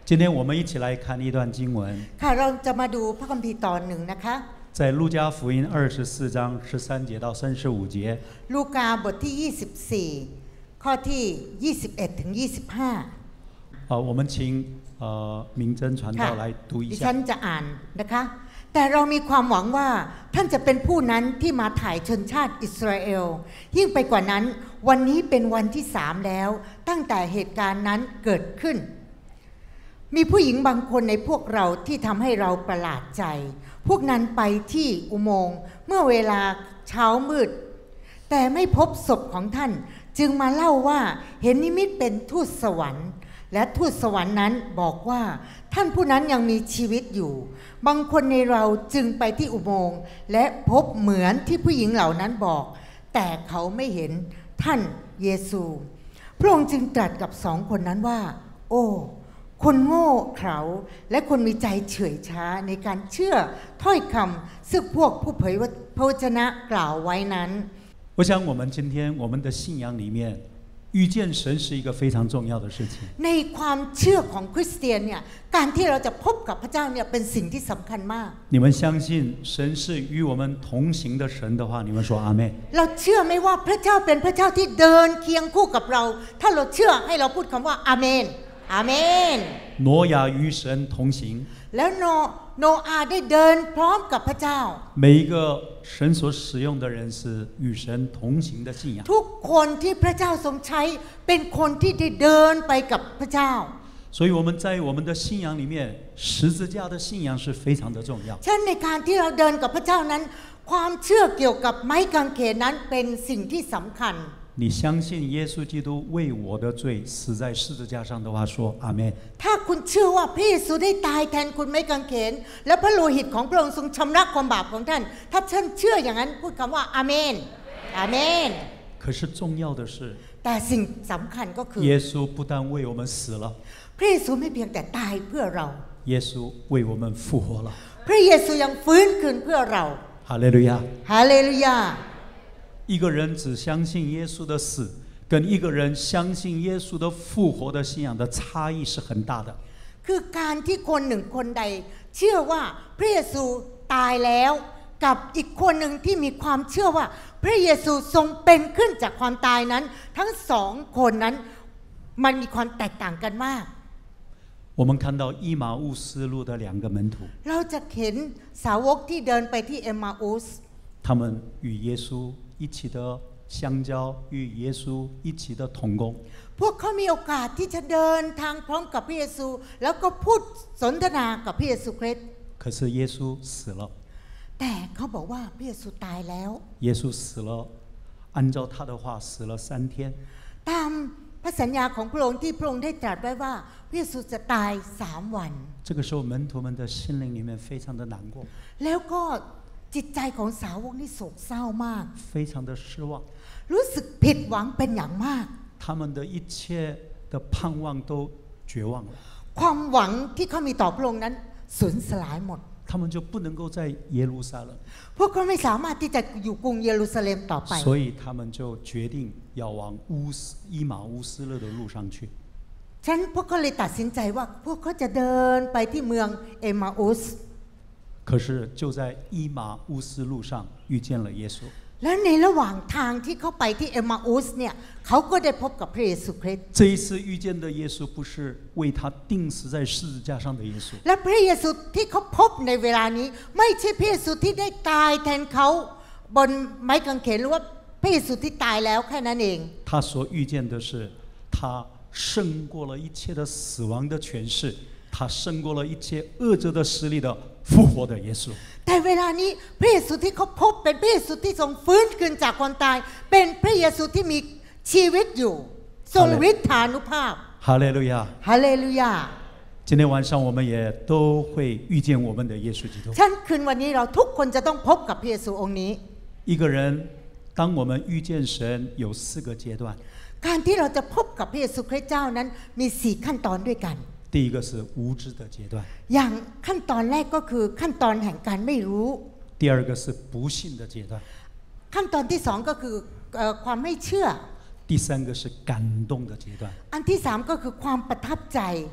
今天我们一起来看一段经文ค่ะเราจะมาดูพระคัมภีร์ตอนหนึ่งนะคะ在路加福音24章13节到35节ลูกาบทที่24ข้อที่21ถึง25 我们请明真传道来读一ดิ下ฉันจะอ่านนะคะแต่เรามีความหวังว่าท่านจะเป็นผู้นั้นที่มาถ่ายชนชาติอิสราเอลยิ่งไปกว่านั้นวันนี้เป็นวันที่3แล้วตั้งแต่เหตุการณ์นั้นเกิดขึ้นมีผู้หญิงบางคนในพวกเราที่ทำให้เราประหลาดใจพวกนั้นไปที่อุโมงค์เมื่อเวลาเช้ามืดแต่ไม่พบศพของท่านจึงมาเล่าว่าเห็นนิมิตเป็นทูตสวรรค์และทูตสวรรค์นั้นบอกว่าท่านผู้นั้นยังมีชีวิตอยู่บางคนในเราจึงไปที่อุโมงค์และพบเหมือนที่ผู้หญิงเหล่านั้นบอกแต่เขาไม่เห็นท่านเยซูพระองค์จึงตรัสกับ2 คนนั้นว่าโอ้คนโง่เขลาและคนมีใจเฉื่อยช้าในการเชื่อถ้อยคำซึ่งพวกผู้เผยพระวจนะกล่าวไว้นั้น我想我们今天我们的信仰里面遇见神是一个非常重要的事情ในความเชื่อของคริสเตียนเนี่ยการที่เราจะพบกับพระเจ้าเนี่ยเป็นสิ่งที่สำคัญมาก你们相信神是与我们同行的神的话你们说阿们เราเชื่อไหมว่าพระเจ้าเป็นพระเจ้าที่เดินเคียงคู่กับเราถ้าเราเชื่อให้เราพูดคำว่าอาเมนอาเมน挪亚与神同行แล้วโนอาห์ได้เดินพร้อมกับพระเจ้า每一个神所使用的人是与神同行的信仰ทุกคนที่พระเจ้าทรงใช้เป็นคนที่ได้เดินไปกับพระเจ้า所以我们在我们的信仰里面十字架的信仰是非常的重要ฉะนั้นในการที่เราเดินกับพระเจ้านั้นความเชื่อเกี่ยวกับไม้กางเขนนั้นเป็นสิ่งที่สำคัญ你相信耶稣基督为我的罪死在十字架上的话说阿们ถ้าคุณเชื่อว่าพระเยซูได้ตายแทนคุณไม้กางเขนและพระโลหิตของพระองค์ทรงชำระความบาปของท่านถ้าท่านเชื่ออย่างนั้นพูดคำว่าอาเมนอาเมน可是重要的是แต่สิ่งสำคัญก็คือ耶稣不但为我们死了พระเยซูไม่เพียงแต่ตายเพื่อเรา耶稣为我们复活了พระเยซูยังฟื้นคืนเพื่อเรา哈利路亚ฮาเลลูยา一个人只相信耶稣的死跟一个人相信耶稣的复活的信仰的差异是很大的คือการที่คนหนึ่งคนใดเชื่อว่าพระเยซูตายแล้วกับอีกคนหนึ่งที่มีความเชื่อว่าพระเยซูทรงเป็นขึ้นจากความตายนั้นทั้ง2 คนนั้นมันมีความแตกต่างกันมาก我们看到伊马乌斯路的2个门徒เราจะเห็นสาวกที่เดินไปที่เอมมาอุส他们与耶稣一起的相交与耶稣一起的同工พวกเขามีโอกาสที่จะเดินทางพร้อมกับพระเยซูแล้วก็พูดสนทนากับพระเยซูคริสต์可是耶稣死了แต่เขาบอกว่าพระเยซูตายแล้ว耶稣死了按照他的话死了3天ตามพระสัญญาของพระองค์ที่พระองค์ได้ตรัสไว้ว่าพระเยซูจะตาย3 วัน这个时候门徒们的心灵里面非常的难过แล้วก็จิตใจของสาวกนี่โศกเศร้ามาก非常的失望รู้สึกผิดหวังเป็นอย่างมาก他们的一切的盼望都绝望了ความหวังที่เขามีต่อพระองค์นั้นสูญสลายหมด他们就不能够在耶路撒冷พวกเขาไม่สามารถที่จะอยู่กรุงเยรูซาเล็มต่อไป所以他们就决定要往伊马乌斯勒的路上去ฉันพวกเขาเลยตัดสินใจว่าพวกเขาจะเดินไปที่เมืองเอมาอุส可是就在伊马乌斯路上遇见了耶稣และในระหว่างทางที่เขาไปที่เอมาอุสเนี่ยเขาก็ได้พบกับพระเยซูคริสต์这一次遇见的耶稣不是为他钉死在十字架上的耶稣และพระเยซูที่เขาพบในเวลานี้ไม่ใช่พระเยซูที่ได้ตายแทนเขาบนไม้กางเขนหรือว่าพระเยซูที่ตายแล้วแค่นั้นเอง他所遇见的是他胜过了一切的死亡的权势他胜过了一切恶者的势力的复活的耶稣แต่เวลานี้พระเยซูที่เขาพบเป็นพระเยซูที่ทรงฟื้นคืนจากความตายเป็นพระเยซูที่มีชีวิตอยู่ทรงฤทธานุภาพ哈利路亚ฮาเลลูยา今天晚上我们也都会遇见我们的耶稣基督ฉันคืนวันนี้เราทุกคนจะต้องพบกับพระเยซูองค์นี้一个人当我们遇见神有4个阶段การที่เราจะพบกับพระเยซูคริสต์เจ้านั้นมี4ขั้นตอนด้วยกัน第一个是无知的阶段อย่างขั้นตอนแรกก็คือขั้นตอนแห่งการไม่รู้第二个是不信的阶段ขั้นตอนที่2ก็คือความไม่เชื่อ第三个是感动的阶段อันที่3ก็คือความประทับใจ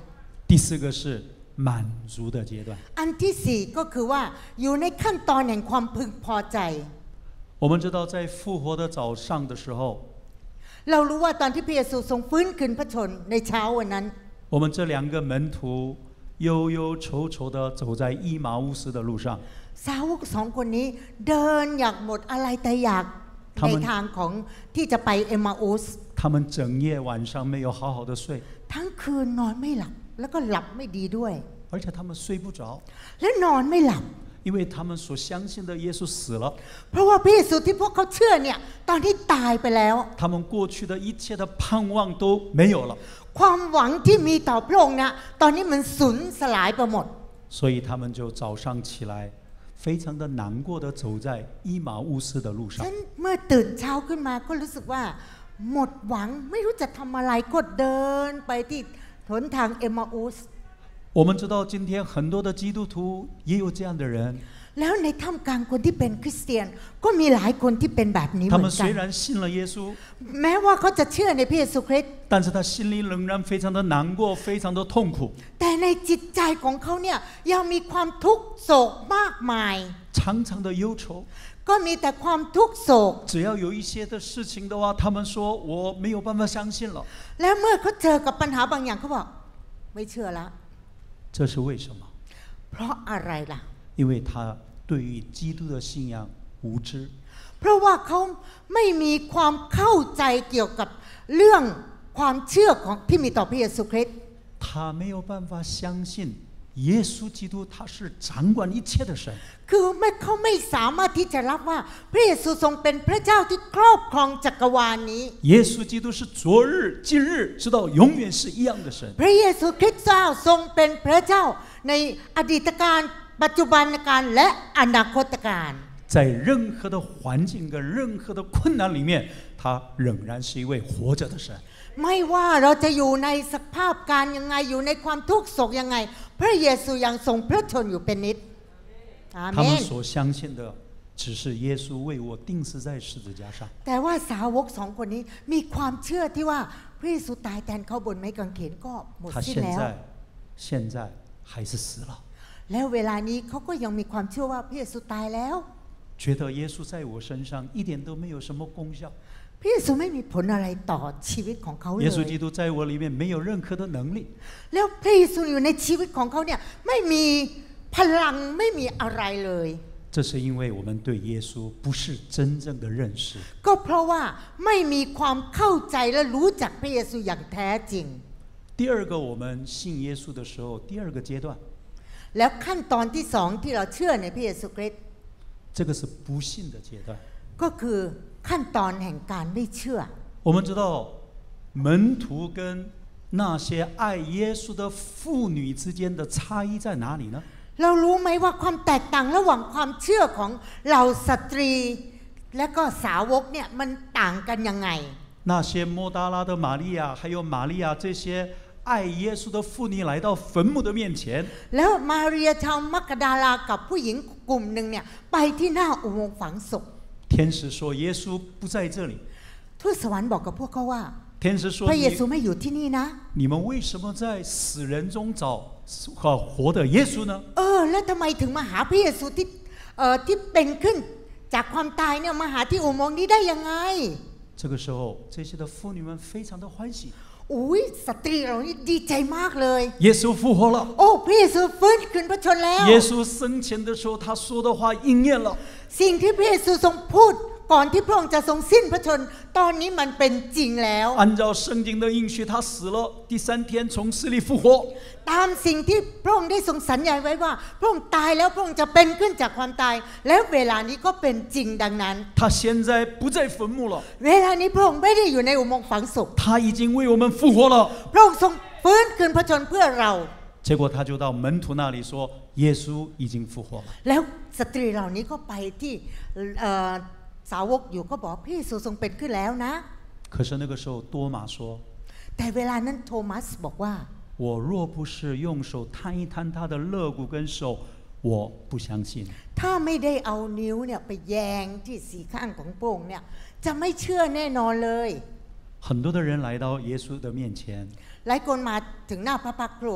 第4个是满足的阶段。 อันที่สี่ก็คือว่าอยู่ในขั้นตอนแห่งความพึงพอใจ我们知道在复活的早上的时候， เรารู้ว่าตอนที่พระเยซูทรงฟื้นคืนพระชนม์ในเช้าวันนั้น我们这2个门徒忧忧愁愁的走在伊马乌斯的路上， สาวก2 คนนี้เดินอยากหมดอะไรแต่อยากในทางของที่จะไปเอมมาอุส他们整夜晚上没有好好的睡， ทั้งคืนนอนไม่หลับแล้วก็หลับไม่ดีด้วย而且他们睡不着， และนอนไม่หลับ因为他们所相信的耶稣死了， เพราะว่าพระเยซูที่พวกเขาเชื่อเนี่ยตอนที่ตายไปแล้ว他们过去的一切的盼望都没有了， ความหวังที่มีต่อพระองค์นะตอนนี้มันสูญสลายไปหมด所以他们就早上起来，非常的难过的走在伊马乌斯的路上ฉั。นเมื่อตื่นเช้าขึ้นมาก็รู้สึกว่าหมดหวังไม่รู้จะทำอะไรก็เดินไปที่หนทางเอมมาอุส我们知道今天很多的基督徒也有这样的人， แล้วในท่ามกลางคนที่เป็นคริสเตียนก็มีหลายคนที่เป็นแบบนี้เห他มื们อนกั虽น然信了耶稣， แม้ว่าเขาจะเชื่อในพระเยซูคริสต์但是他心里仍然非常的难过，非常的痛苦， แต่ในจิตใจของเขาเนี่ยยังมีความทุกข์โศกมากมาย常常的忧愁。 ก็มีแต่ความทุกข์โศก只要有一些的事情的话，他们说我没有办法相信了。 แล้วเมื่อเขาเจอกับปัญหาบางอย่างเขาบอกไม่เชื่อละ这是为什么？ เพราะอะไรล่ะ因为他对于基督的信仰无知， เพราะว่าเขาไม่มีความเข้าใจเกี่ยวกับเรื่องความเชื่อของที่มีต่อพระเยซูคริสต์他没有办法相信耶稣基督他是掌管一切的神。 คือเขาไม่สามารถที่จะรับว่าพระเยซูทรงเป็นพระเจ้าที่ครอบครองจักรวาลนี้耶稣基督是昨日、今日，直到永远是一样的神。 พระเยซูคริสต์เจ้าทรงเป็นพระเจ้าในอดีตการปัจจุบันการและอนาคตการ在任何的环境跟任何的困难里面，他仍然是一位活着的神。 ไม่ว่าเราจะอยู่ในสภาพการยังไงอยู่ในความทุกข์โศกยังไงพระเยซูยังทรงพระชนอยู่เป็นนิจอา他เม们น所相信的只是耶稣为我钉死在十字架上。 แต่ว่าสาวก2 คนนี้มีความเชื่อที่ว่าพระเยซูตายแทนเขาบนไม้กางเขนก็หมด他สิ้น现แล้ว在还是死了， แล้วเวลานี้เขาก็ยังมีความเชื่อว่าพระเยซูตายแล้ว觉得耶稣在我身上一点都没有什么功效， พระเยซูไม่มีผลอะไรต่อชีวิตของเขาเล耶稣ย基督在我里面没有任何的能力。 แล้วพระเยซูอยู่ในชีวิตของเขาเนี่ยไม่มีพลังไม่มีอะไรเลย这是因为我们对耶稣不是真正的认识。 ก็เพราะว่าไม่มีความเข้าใจและรู้จักพระเยซูอย่างแท้จริง第二个，我们信耶稣的时候，第二个阶段， แล้วขั้นตอนที่2ที่เราเชื่อในพระเยซูคริสต์这个是不信的阶段。 ก็คือขั้นตอนแห่งการไม่เชื่อ我们知道门徒跟那些爱耶稣的妇女之间的差异在哪里呢？ เรารู้ไหมว่าความแตกต่างระหว่างความเชื่อของเหล่าสตรีและก็สาวกเนี่ยมันต่างกันยังไง那些莫大拉的玛利亚，还有玛利亚这些爱耶稣的妇女来到坟墓的面前， แล้วมาเรียชาวมักกะดาลากับผู้หญิงกลุ่มหนึ่งเนี่ยไปที่หน้าอุโมงค์ฝังศพ天使说耶稣不在这里。 ทูตสวรรค์บอกกับพวกเขาว่า天使说พระเยซูไม่อยู่ที่นี่นะ你们为什么在死人中找活的耶稣呢？ แล้วทำไมถึงมาหาพระเยซูที่เป็นขึ้นจากความตายเนี่ยมาหาที่อุโมงค์นี้ได้ยังไง这个时候，这些的妇女们非常的欢喜， อุ้ยสตรีเหล่านี้ดีใจมากเลย耶稣复活了。 โอ้พระเยซูฟื้นคืนพระชนแล้ว耶稣生前的时候，他说的话应验了。 สิ่งที่พระเยซูทรงพูดก่อนที่พระองค์จะทรงสิ้นพระชนตอนนี้มันเป็นจริงแล้ว按照圣经的应许，他死了，第3天从死里复活。 ตามสิ่งที่พระองค์ได้ทรงสัญญาไว้ว่าพระองค์ตายแล้วพระองค์จะเป็นขึ้นจากความตายแล้วเวลานี้ก็เป็นจริงดังนั้น他现在不在坟墓了， เวลานี้พระองค์ไม่ได้อยู่ในอุโมงค์ฝังศพ他已经为我们复活了。 พระองค์ทรงฟื้นคืนพระชนเพื่อเรา结果他就到门徒那里说，耶稣已经复活了。 แล้วสตรีเหล่านี้ก็ไปที่สาวกอยู่ก็บอกพระเยซูทรงเป็นขึ้นแล้วนะ可是那个时候多马说， แต่เวลานั้นโทมัสบอกว่า我若不是用手探一探他的肋骨跟手，我不相信。 ถ้าไม่ได้เอานิ้วเนี่ยไปแยงที่สีข้างของพระองค์เนี่ยจะไม่เชื่อแน่นอนเลย很多的人来到耶稣的面前， หลายคนมาถึงหน้าพระพักตร์พระองค์如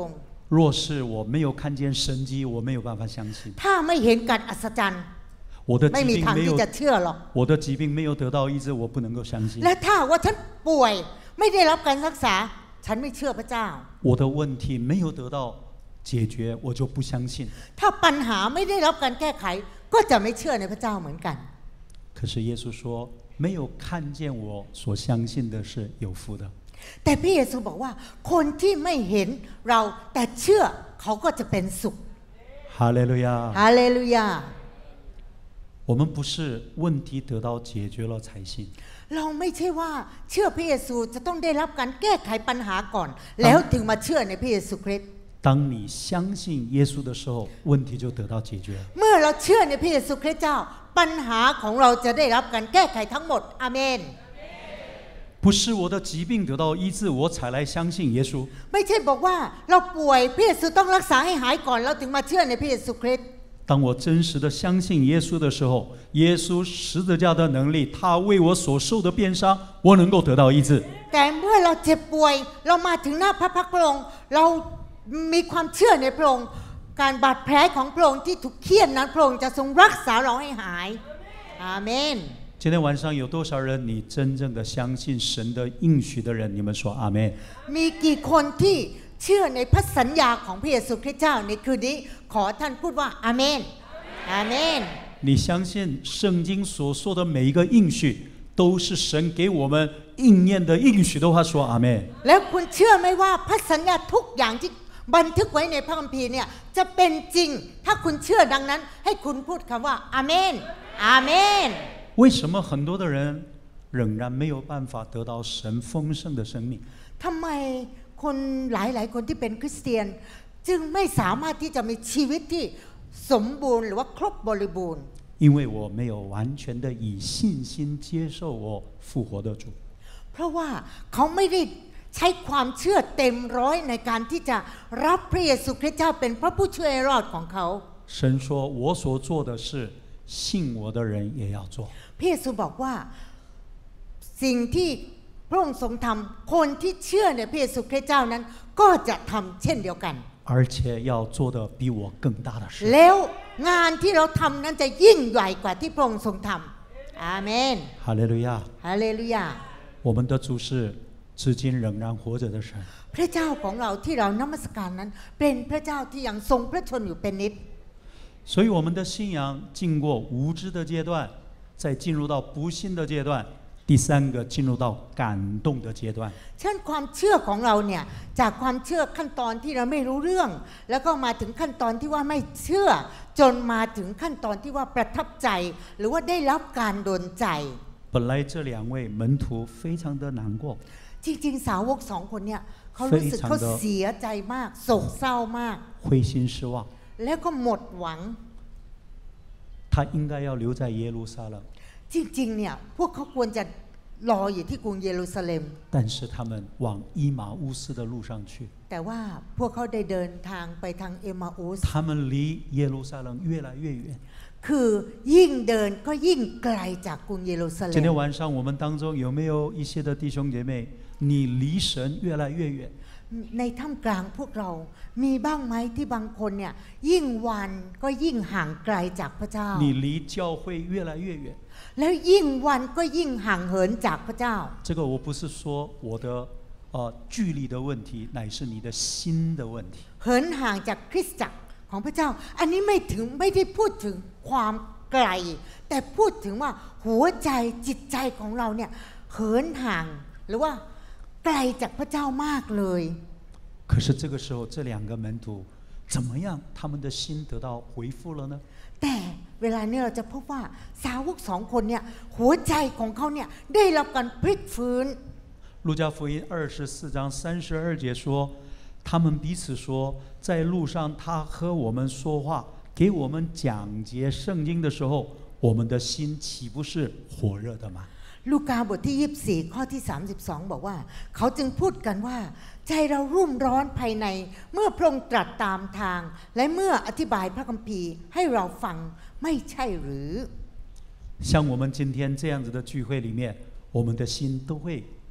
若是我没有看见神迹，我没有办法相信。 ถ้าไม่เห็นการอัศจรรย์我的ไม่疾มี病ทาง没ที่有， จะเชื่อหรอก我的疾病没有得到医治，我不能够相信。 และถ้าว่าฉันป่วยไม่ได้รับการรักษาฉันไม่เชื่อพระเจ้า我的问题没有得到解决，我就不相信。 ถ้าปัญหาไม่ได้รับการแก้ไขก็จะไม่เชื่อในพระเจ้าเหมือนกัน可是耶稣说，没有看见我所相信的是有福的。 แต่พระเยซูบอกว่าคนที่ไม่เห็นเราแต่เชื่อเขาก็จะเป็นสุข哈利路亚！ ฮาเลลูยา我们不是问题得到解决了才信， เราไม่ใช่ว่าเชื่อพระเยซูจะต้องได้รับการแก้ไขปัญหาก่อน แล้วถึงมาเชื่อในพระเยซูคริสต์当你相信耶稣的时候，问题就得到解决了。 เมื่อเราเชื่อในพระเยซูคริสต์เจ้าปัญหาของเราจะได้รับการแก้ไขทั้งหมดอาเมน不是我的疾病得到医治，我才来相信耶稣。 ไม่ใช่บอกว่าเราป่วยพระเยซูต้องรักษาให้หายก่อนแล้วถึงมาเชื่อในพระเยซูคริสต์当我真实的相信耶稣的时候，耶稣十字架的能力，他为我所受的鞭伤，我能够得到医治。 แต่เมื่อเราเจ็บป่วยเรามาถึงหน้าพระพักตร์พระองค์เรามีความเชื่อในพระองค์การบาดแผลของพระองค์ที่ถูกเฆี่ยนนั้นพระองค์จะทรงรักษาเราให้หายอาเมน今天晚上有多少人你真正的相信神的应许的人？你们说阿门。 มีกี่คนที่เชื่อในพระสัญญาของพระเยซูคริสต์เจ้าในคืนนี้ขอท่านพูดว่าอาเมนอาเมน你相信圣经所说的每一个应许都是神给我们应验的应许的话，说阿门。 แล้วคุณเชื่อไหมว่าพระสัญญาทุกอย่างที่บันทึกไว้ในพระคัมภีร์เนี่ยจะเป็นจริงถ้าคุณเชื่อดังนั้นให้คุณพูดคำว่าอาเมนอาเมน为什么很多的人仍然没有办法得到神丰盛的生命？ ทำไมคนหลายๆคนที่เป็นคริสเตียนจึงไม่สามารถที่จะมีชีวิตที่สมบูรณ์หรือว่าครบบริบูรณ์因为我没有完全的以信心接受我复活的主。 เพราะว่าเขาไม่ได้ใช้ความเชื่อเต็มร้อยในการที่จะรับพระเยซูคริสต์เจ้าเป็นพระผู้ช่วยให้รอดของเขา神说：“我所做的事，信我的人也要做。 พระเยซูบอกว่าสิ่งที่พระองค์ทรงทำคนที่เชื่อในพระเยซูคริสต์เจ้านั้นก็จะทำเช่นเดียวกัน而且要做的比我更大的事。 แล้วงานที่เราทำนั้นจะยิ่งใหญ่กว่าที่พระองค์ทรงทำอาเมน哈利路亚！ ฮาเลลูยา我们的主是至今仍然活着的神。 พระเจ้าของเราที่เรานมัสการนั้นเป็นพระเจ้าที่ยังทรงพระชนอยู่เป็นนิจ所以我们的信仰经过无知的阶段，再进入到不信的阶段，第三个进入到感动的阶段。 เช่นความเชื่อของเราเนี่ยจากความเชื่อขั้นตอนที่เราไม่รู้เรื่อง แล้วก็มาถึงขั้นตอนที่ว่าไม่เชื่อ จนมาถึงขั้นตอนที่ว่าประทับใจ หรือว่าได้รับการโดนใจ本来这两位门徒非常的难过， จริงๆสาวกสองคนเนี่ยเขารู้สึกเขาเสียใจมากโศกเศร้ามาก灰心失望。 แล้วก็หมดหวัง他应该要留在耶路撒冷， จริงๆเนี่ยพวกเขาควรจะรออยู่ที่กรุงเยรูซาเล็ม但是他们往伊马乌斯的路上去， แต่ว่าพวกเขาได้เดินทางไปทางเอมาอุส他们离耶路撒冷越来越远。 คือยิ่งเดินก็ยิ่งไกลจากกรุงเยรูซาเล็今ม天晚上我们当中有没有一些的弟兄姐妹，你离神越来越远？ ในท่ามกลางพวกเรามีบ้างไหมที่บางคนเนี่ยยิ่งวันก็ยิ่งห่างไกลจากพระเจ้า你离教会越来越远。 แล้วยิ่งวันก็ยิ่งห่างเหินจากพระเจ้า这个我不是说我的距离的问题，乃是你的心的问题。 เหินห่างจากคริสตจักรของพระเจ้า อันนี้ไม่ได้พูดถึงความไกล แต่พูดถึงว่าหัวใจจิตใจของเราเนี่ยเหินห่างหรือว่าไกลจากพระเจ้ามากเลย可是这个时候，这两个门徒怎么样？他们的心得到回复了呢？ แต่เวลานี้เราจะพบว่าสาวกสองคนเนี่ยหัวใจของเขาเนี่ยได้รับการพลิกฟื้น路加福音24章32节说，他们彼此说，在路上他和我们说话，给我们讲解圣经的时候，我们的心岂不是火热的吗？ ลูกาบทที่24ข้อที่32บอกว่าเขาจึงพูดกันว่าใจเรารุ่มร้อนภายในเมื่อพระองค์ตรัสตามทางและเมื่ออธิบายพระคัมภีร์ให้เราฟังไม่ใช่หรือ像我们今天这样子的聚会里面，我们的心都会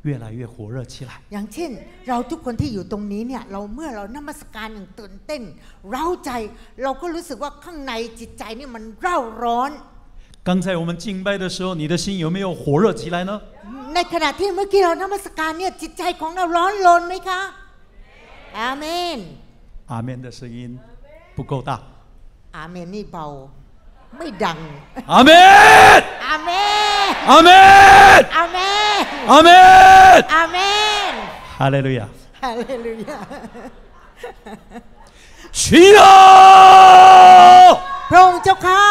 越来越火热起来。 อย่างเช่นเราทุกคนที่อยู่ตรงนี้เนี่ยเมื่อเรานมัสการอย่างตื่นเต้นเร้าใจเราก็รู้สึกว่าข้างในจิตใจนี่มันเร่าร้อน刚才我们敬拜的时候，你的心有没有火热起来呢？ ในขณะที่เมื่อกี้เรานมัสการเนี่ยจิตใจของเราร้อนรนไหมคะอาเมน阿门的声音不够大。 อาเมนนี่เบาไม่ดัง阿门อาเมน阿门อาเมน阿门อาเมน哈利路亚ฮาเลลูยา去啊พระองค์เจ้าข้า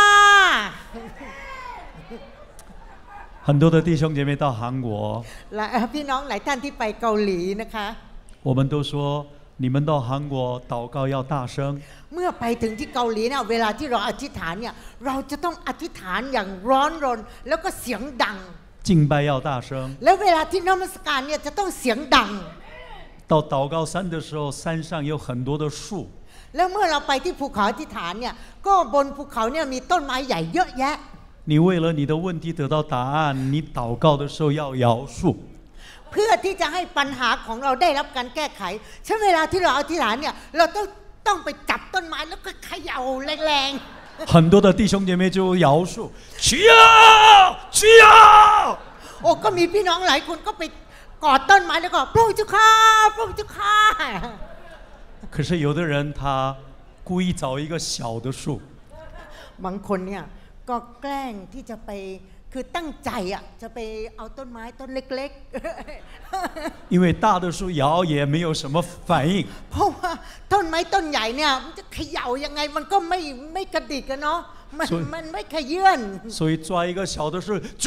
很多的弟兄姐妹到韩国พี่น้องหลายท่านที่ไปเกาหลีนะคะ我们都说你们到韩国祷告要大声เมื่อไปถึงที่เกาหลีเนี่ยเวลาที่เราอธิษฐานเนี่ยเราจะต้องอธิษฐานอย่างร้อนรนแล้วก็เสียงดัง敬拜要大声แล้วเวลาที่นมัสการเนี่ยจะต้องเสียงดัง到祷告山的时候山上有很多的树แล้วเมื่อเราไปที่ภูเขาอธิษฐานเนี่ยก็บนภูเขาเนี่ยมีต้นไม้ใหญ่เยอะแยะ你为了你的问题得到答案你祷告的时候要摇树เพื่อที่จะให้ปัญหาของเราได้รับการแก้ไขฉะนั้นเวลาที่เราอธิษฐานเนี่ยเราต้องไปจับต้นไม้แล้วก็เขย่าแรงๆ很多的弟兄姐妹就摇树去啊去啊โอ้ก็มีพี่น้องหลายคนก็ไปกอดต้นไม้แล้วก็พระเจ้าข้าพระเจ้าข้า可是有的人他故意找一个小的树บางคนเนี่ยก็แกล้งที่จะไปคือตั้งใจอ่ะจะไปเอาต้นไม้ต้นเล็กๆ因为大的树摇也没有什么反应เพราะว่าต้นไม้ต้นใหญ่เนี่ยมันจะเขย่ายังไงมันก็ไม่กระดิกกันเนาะมันไม่ขยื่น所以抓一个小的树抓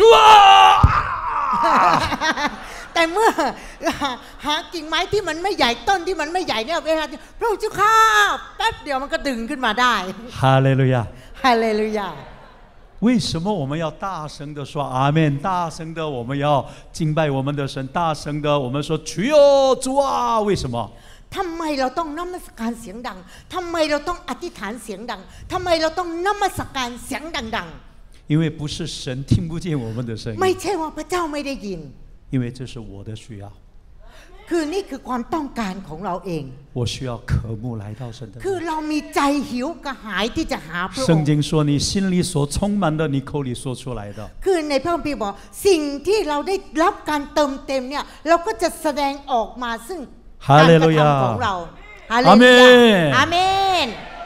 แต่เมื่อหากิ่งไม้ที่มันไม่ใหญ่ต้นที่มันไม่ใหญ่เนี่ยเวลาพระเจ้าข้าแป๊บเดียวมันก็ดึงขึ้นมาได้ฮาเลลูยาฮาเลลูยา为什么我们要大声的说阿门？大声的我们要敬拜我们的神，大声的我们说主哦主啊！为什么？ ทำไมเราต้องนมัสการเสียงดังทำไมเราต้องอธิษฐานเสียงดังทำไมเราต้องนมัสการเสียงดัง因为不是神听不见我们的声音ไม่ใช่ว่าพระเจ้าไม่ได้ยิน因为这是我的需要คือนี่คือความต้องการของเราเอง我需要渴慕来到神的คือเรามีใจหิวกระหายที่จะหาพระองค์圣经说你心里所充满的你口里说出来的คือในพระคัมภีร์บอกสิ่งที่เราได้รับการเติมเต็มเนี่ยเราก็จะแสดงออกมาซึ่งการกระทำของเราฮาเลลูยาอาเมน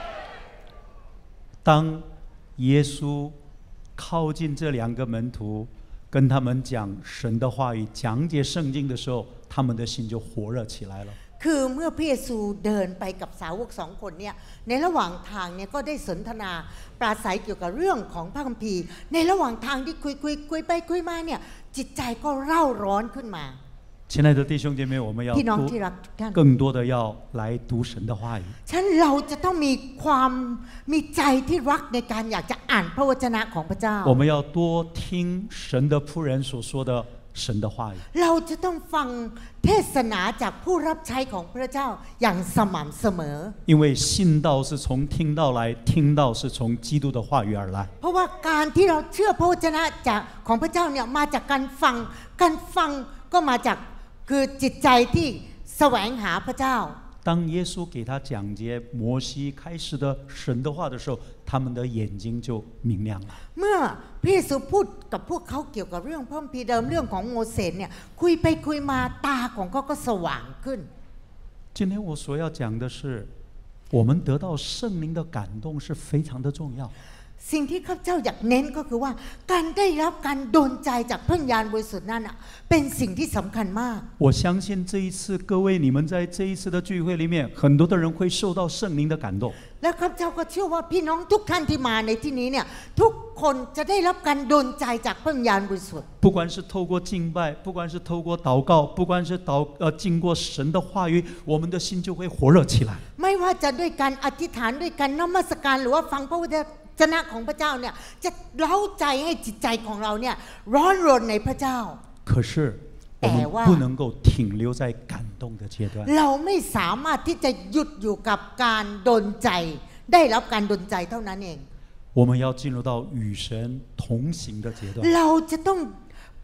当耶稣靠近这两个门徒跟他们讲神的话语讲解圣经的时候他们的心就火热起来了คือเมื่อพระเยซูเดินไปกับสาวกสองคนเนี่ยในระหว่างทางเนี่ยก็ได้สนทนาปราศัยเกี่ยวกับเรื่องของพระคัมภีร์ในระหว่างทางที่คุยไปคุยมาเนี่ยจิตใจก็เร่าร้อนขึ้นมา亲爱的弟兄姐妹我们要更多的要来读神的话语ฉันเราจะต้องมีใจที่รักในการอยากจะอ่านพระวจนะของพระเจ้า我们要多听神的仆人所说的神的话语เราจะต้องฟังเทศนาจากผู้รับใช้ของพระเจ้าอย่างสม่ำเสมอ因为信道是从听道来听道是从基督的话语而来เพราะว่าการที่เราเชื่อพระวจนะจากของพระเจ้าเนี่ยมาจากการฟังก็มาจากคือจิตใจที่แสวงหาพระเจ้า当耶稣给他讲解摩西开始的神的话的时候他们的眼睛就明亮了เมื่อพระเยซูพูดกับพวกเขาเกี่ยวกับเรื่องพระคัมภีร์เดิมเรื่องของโมเสสเนี่ยคุยไปคุยมาตาของเขาก็สว่างขึ้น今天我所要讲的是我们得到圣灵的感动是非常的重要สิ่งที่ข้าพเจ้าอยากเน้นก็คือว่าการได้รับการโดนใจจากพระวิญญาณบริสุทธิ์นั้นเป็นสิ่งที่สำคัญมาก我相信这一次各位你们在这一次的聚会里面很多的人会受到圣灵的感动และข้าพเจ้าก็เชื่อว่าพี่น้องทุกท่านที่มาในที่นี้เนี่ยทุกคนจะได้รับการโดนใจจากพระวิญญาณบริสุทธิ์不管是透过敬拜不管是透过祷告不管是经过神的话语我们的心就会火热起来ไม่ว่าจะด้วยการอธิษฐานด้วยการนมัสการหรือว่าฟังพระวจนะของพระเจ้าเนี่ยจะเร้าใจให้จิตใจของเราเนี่ยร้อนรนในพระเจ้า可是我们不能够停留在感动的阶段เราไม่สามารถที่จะหยุดอยู่กับการโดนใจได้รับการโดนใจเท่านั้นเอง我们要进入到与神同行的阶段เราจะต้อง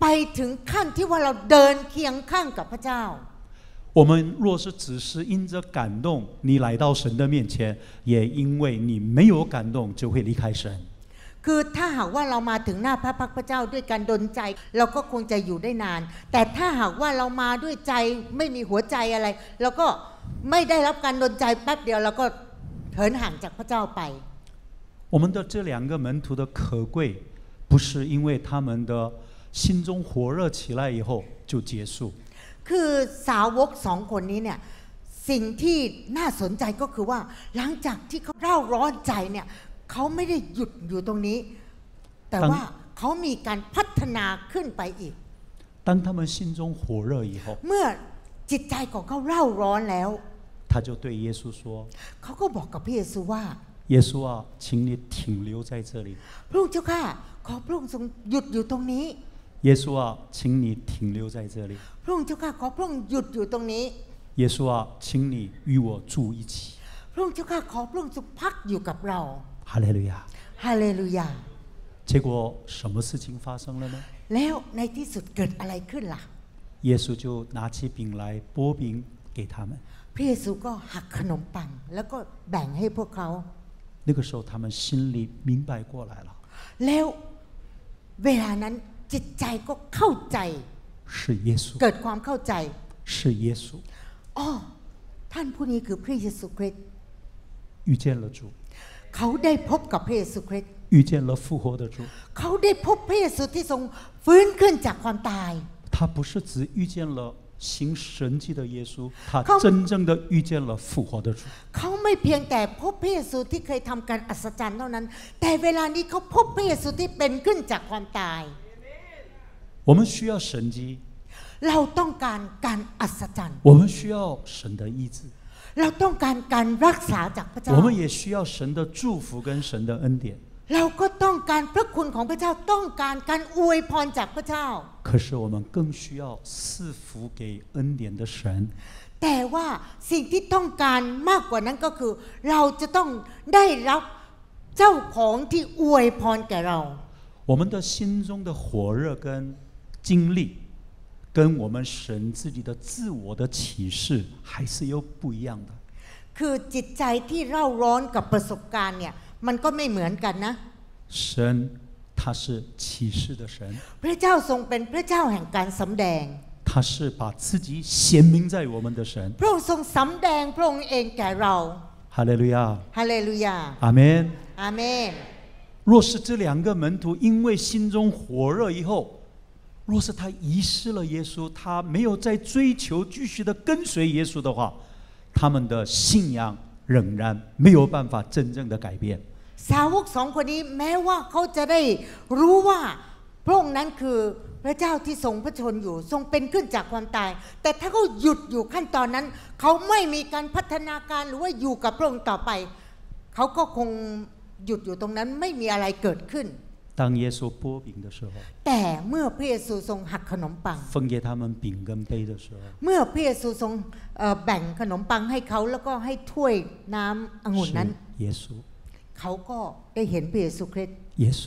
ไปถึงขั้นที่ว่าเราเดินเคียงข้างกับพระเจ้า我们若是只是因着感动，你来到神的面前，也因为你没有感动，就会离开神。 คือถ้าหากว่าเรามาถึงหน้าพระพักพระเจ้าด้วยการดลใจเราก็คงจะอยู่ได้นานแต่ถ้าหากว่าเรามาด้วยใจไม่มีหัวใจอะไรเราก็ไม่ได้รับการดลใจแป๊บเดียวเราก็เหินห่างจากพระเจ้าไป我们的这两个门徒的可贵，不是因为他们的心中火热起来以后就结束。 คือสาวกสองคนนี้เนี่ยสิ่งที่น่าสนใจก็คือว่าหลังจากที่เขาเร่าร้อนใจเนี่ยเขาไม่ได้หยุดอยู่ตรงนี้แต่ว่าเขามีการพัฒนาขึ้นไปอีก当他们心中火热以后เมื่อจิตใจของเขาเร่าร้อนแล้ว他就对耶稣说เขาก็บอกกับพระเยซูว่า耶稣啊请你停留在这里พระองค์เจ้าข้าขอพระองค์ทรงหยุดอยู่ตรงนี้耶稣啊请你停留在这里พระองค์เจ้าข้าขอพระองค์หยุดอยู่ตรงนี้耶稣啊请你与我住一起พระองค์เจ้าข้าขอพระองค์ทรงพักอยู่กับเรา哈利路亚ฮาเลลูยา结果什么事情发生了呢แล้วในที่สุดเกิดอะไรขึ้นล่ะ耶稣就拿起饼来拨饼给他们พระเยซูก็หักขนมปังแล้วก็แบ่งให้พวกเขา那个时候他们心里明白过来了แล้วเวลานั้นจิตใจก็เข้าใจ是耶稣เกิดความเข้าใจ是耶稣อ๋อท่านผู้นี้คือพระเยซูคริสต์遇见了主เขาได้พบกับพระเยซูคริสต์遇见了复活的主เขาได้พบพระเยซูที่ทรงฟื้นขึ้นจากความตาย他不是只遇见了行神迹的耶稣他真正的遇见了复活的主เขาไม่เพียงแต่พบพระเยซูที่เคยทำการอัศจรรย์เท่านั้นแต่เวลานี้เขาพบพระเยซูที่เป็นขึ้นจากความตาย我们需要神迹เราต้องการอัศจรรย์我们需要神的医治เราต้องการรักษาจากพระเจ้า我们也需要神的祝福跟神的恩典เราก็ต้องการพระคุณของพระเจ้าต้องการอวยพรจากพระเจ้า可是我们更需要赐福给恩典的神แต่ว่าสิ่งที่ต้องการมากกว่านั้นก็คือเราจะต้องได้รับเจ้าของที่อวยพรแก่เรา我们的心中的火热跟经历跟我们神自己的自我的启示还是又不一样的คือจิตใจที่เร่าร้อนกับประสบการณ์เนี่ยมันก็ไม่เหมือนกันนะ神他是启示的神พระเจ้าทรงเป็นพระเจ้าแห่งการสำแดง他是把自己显明在我们的神พระองค์ทรงสำแดงพระองค์เองแก่เรา哈利路亚ฮาเลลูยาอาเมนอาเมน若是这两个门徒因为心中火热以后若是他遗失了耶稣他没有再追求继续的跟随耶稣的话他们的信仰仍然没有办法真正的改变สาวกสองคนนี้แม้ว่าเขาจะได้รู้ว่าพระองค์นั้นคือพระเจ้าที่ทรงพระชนอยู่ทรงเป็นขึ้นจากความตายแต่ถ้าเขาหยุดอยู่ขั้นตอนนั้นเขาไม่มีการพัฒนาการหรือว่าอยู่กับพระองค์ต่อไปเขาก็คงหยุดอยู่ตรงนั้นไม่มีอะไรเกิดขึ้น当耶稣拨饼的时候แต่เมื่อพระเยซูทรงหักขนมปัง分给他们饼跟杯的时候เมื่อพระเยซูทรงแบ่งขนมปังให้เขาแล้วก็ให้ถ้วยน้ำองุ่นนั้น耶稣เขาก็ได้เห็นพระเยซูคริสต์耶稣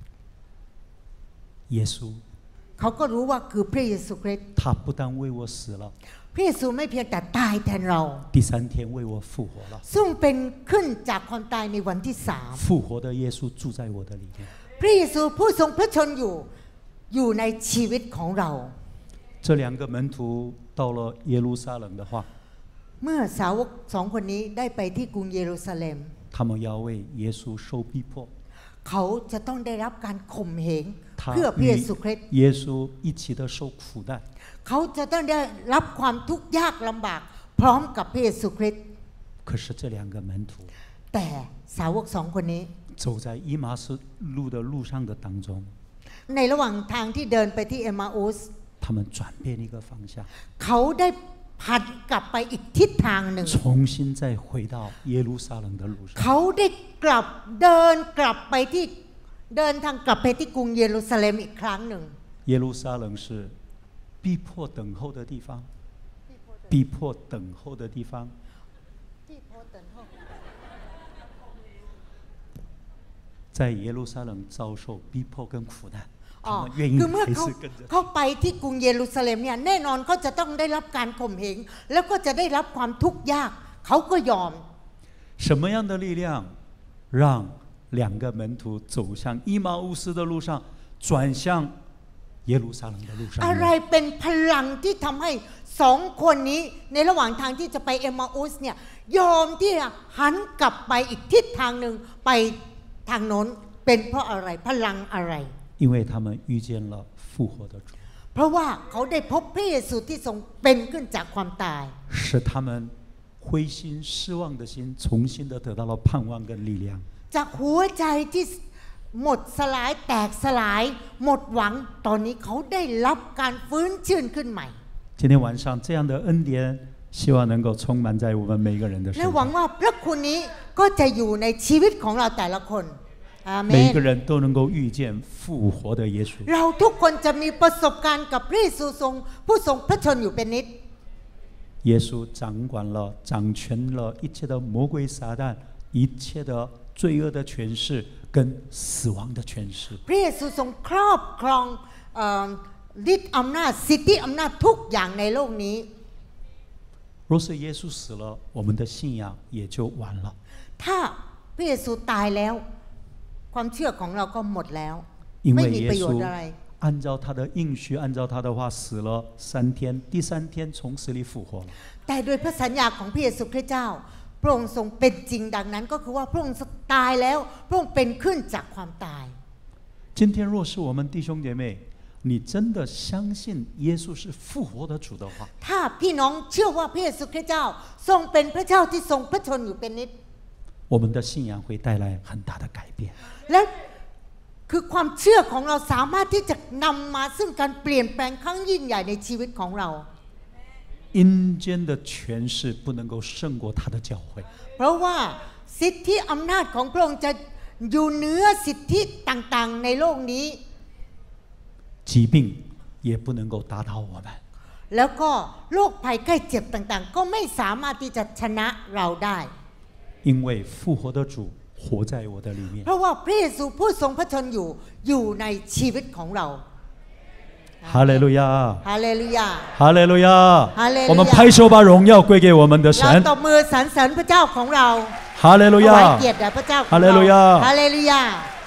耶稣เขาก็รู้ว่าคือพระเยซูคริสต์他不但为我死了พระเยซูไม่เพียงแต่ตายแทนเรา第三天为我复活了ซึ่งเป็นขึ้นจากความตายในวันที่3 复活的耶稣住在我的里面พระเยซูผู้ทรงพระชนอยู่ในชีวิตของเรา这两个门徒到了耶路撒冷的话เมื่อสาวกสองคนนี้ได้ไปที่กรุงเยรูซาเล็ม他们要为耶稣受逼迫เขาจะต้องได้รับการข่มเหงเพื่อพระเยซูคริสต์耶稣一起的受苦难เขาจะต้องได้รับความทุกข์ยากลำบากพร้อมกับพระเยซูคริสต์可是这两个门徒แต่สาวกสองคนนี้走在伊马斯路的路上的当中ในระหว่างทางที่เดินไปที่เอมาอุส他们转变一个方向เขาได้ผันกลับไปอีกทิศทางหนึ่ง重新再回到耶路撒冷的路上เขาได้เดินทางกลับไปที่กรุงเยรูซาเล็มอีกครั้งหนึ่ง耶路撒冷是逼迫等候的地方逼迫等候的地方在耶路撒冷遭受逼迫跟苦难他们愿意คือเมื่อ还เขา是跟着。 เขาไปที่กรุงเยรูซาเล็มเนี่ยแน่นอนเขาจะต้องได้รับการข่มเหงแล้วก็จะได้รับความทุกข์ยากเขาก็ยอม什么样的力量让两个门徒走向伊玛乌斯的路上，转向耶路撒冷的路上อะไรเป็นพลังที่ทำให้สองคนนี้ในระหว่างทางที่จะไปเอมมาอุสเนี่ยยอมที่จะหันกลับไปอีกทิศทางหนึ่งไปทางโน้นเป็นเพราะอะไรพลังอะไร因为他们遇见了复活的主， เพราะว่าเขาได้พบพระเยซูที่ทรงเป็นขึ้นจากความตาย使他们灰心失望的心重新的得到了盼望跟力量。 จากหัวใจที่หมดสลายแตกสลายหมดหวังตอนนี้เขาได้รับการฟื้นชื่นขึ้นใหม่今天晚上这样的恩典希望能够充满在我们每一个人的身และหวัง上， ว่าพระคุณนี้ก็จะอยู่ในชีวิตของเราแต่ละคนอาเม每一น个人都能够遇见复活的耶稣。 เราทุกคนจะมีประสบการณ์กับพระเยซูทรงผู้ทรงพระชนอยู่เป็นนิจ耶稣掌管了、掌权了一切的魔鬼撒旦，一切的罪恶的权势跟死亡的权势。 พระเยซูทรงครอบครองฤทธิ์อำนาจสิทธิอำนาจทุกอย่างในโลกนี้若是耶稣死了，我们的信仰也就完了。 ถ้าพระเยซูตายแล้วความเชื่อของเราก็หมดแล้ว因ไม่为耶มีประโยชน์稣อะไร按照他的应许，按照他的话死了3天，第3天从死里复活了。 แต่โดยพระสัญญาของพระเยซูคริสต์เจ้าพระองค์ทรงเป็นจริงดังนั้นก็คือว่าพระองค์ตายแล้วพระองค์เป็นขึ้นจากความตาย今天若是我们弟兄姐妹，你真的相信耶稣是复活的主的话， ถ้าพี่น้องเชื่อว่าพระเยซูคริสต์เจ้าทรงเป็นพระเจ้าที่ทรงพระชนอยู่เป็นนิจ我们的信仰会带来很大的改变。 และคือความเชื่อของเราสามารถที่จะนำมาซึ่งการเปลี่ยนแปลงครั้งยิ่งใหญ่ในชีวิตของเรา阴间的权势不能够胜过他的教会， เพราะว่าสิทธิอำนาจของพระองค์จะอยู่เหนือสิทธิต่างๆในโลกนี้疾病也不能够打倒我们。 แล้วก็โรคภัยไข้เจ็บต่างๆก็ไม่สามารถที่จะชนะเราได้因为复活的主活在我的里面。 เพราะว่าพระเยซูผู้ทรงพระชนอยู่ในชีวิตของเรา哈利路亚， ฮาเลลูยา哈利路亚哈利路亚！ 我们拍手把荣耀归给我们的神。 เราตบมือสรรเสริญพระเจ้าของเรา哈利路ถวาย亚เกียรติแด่พระเจ้าของ哈利路亚ฮาเลลูยา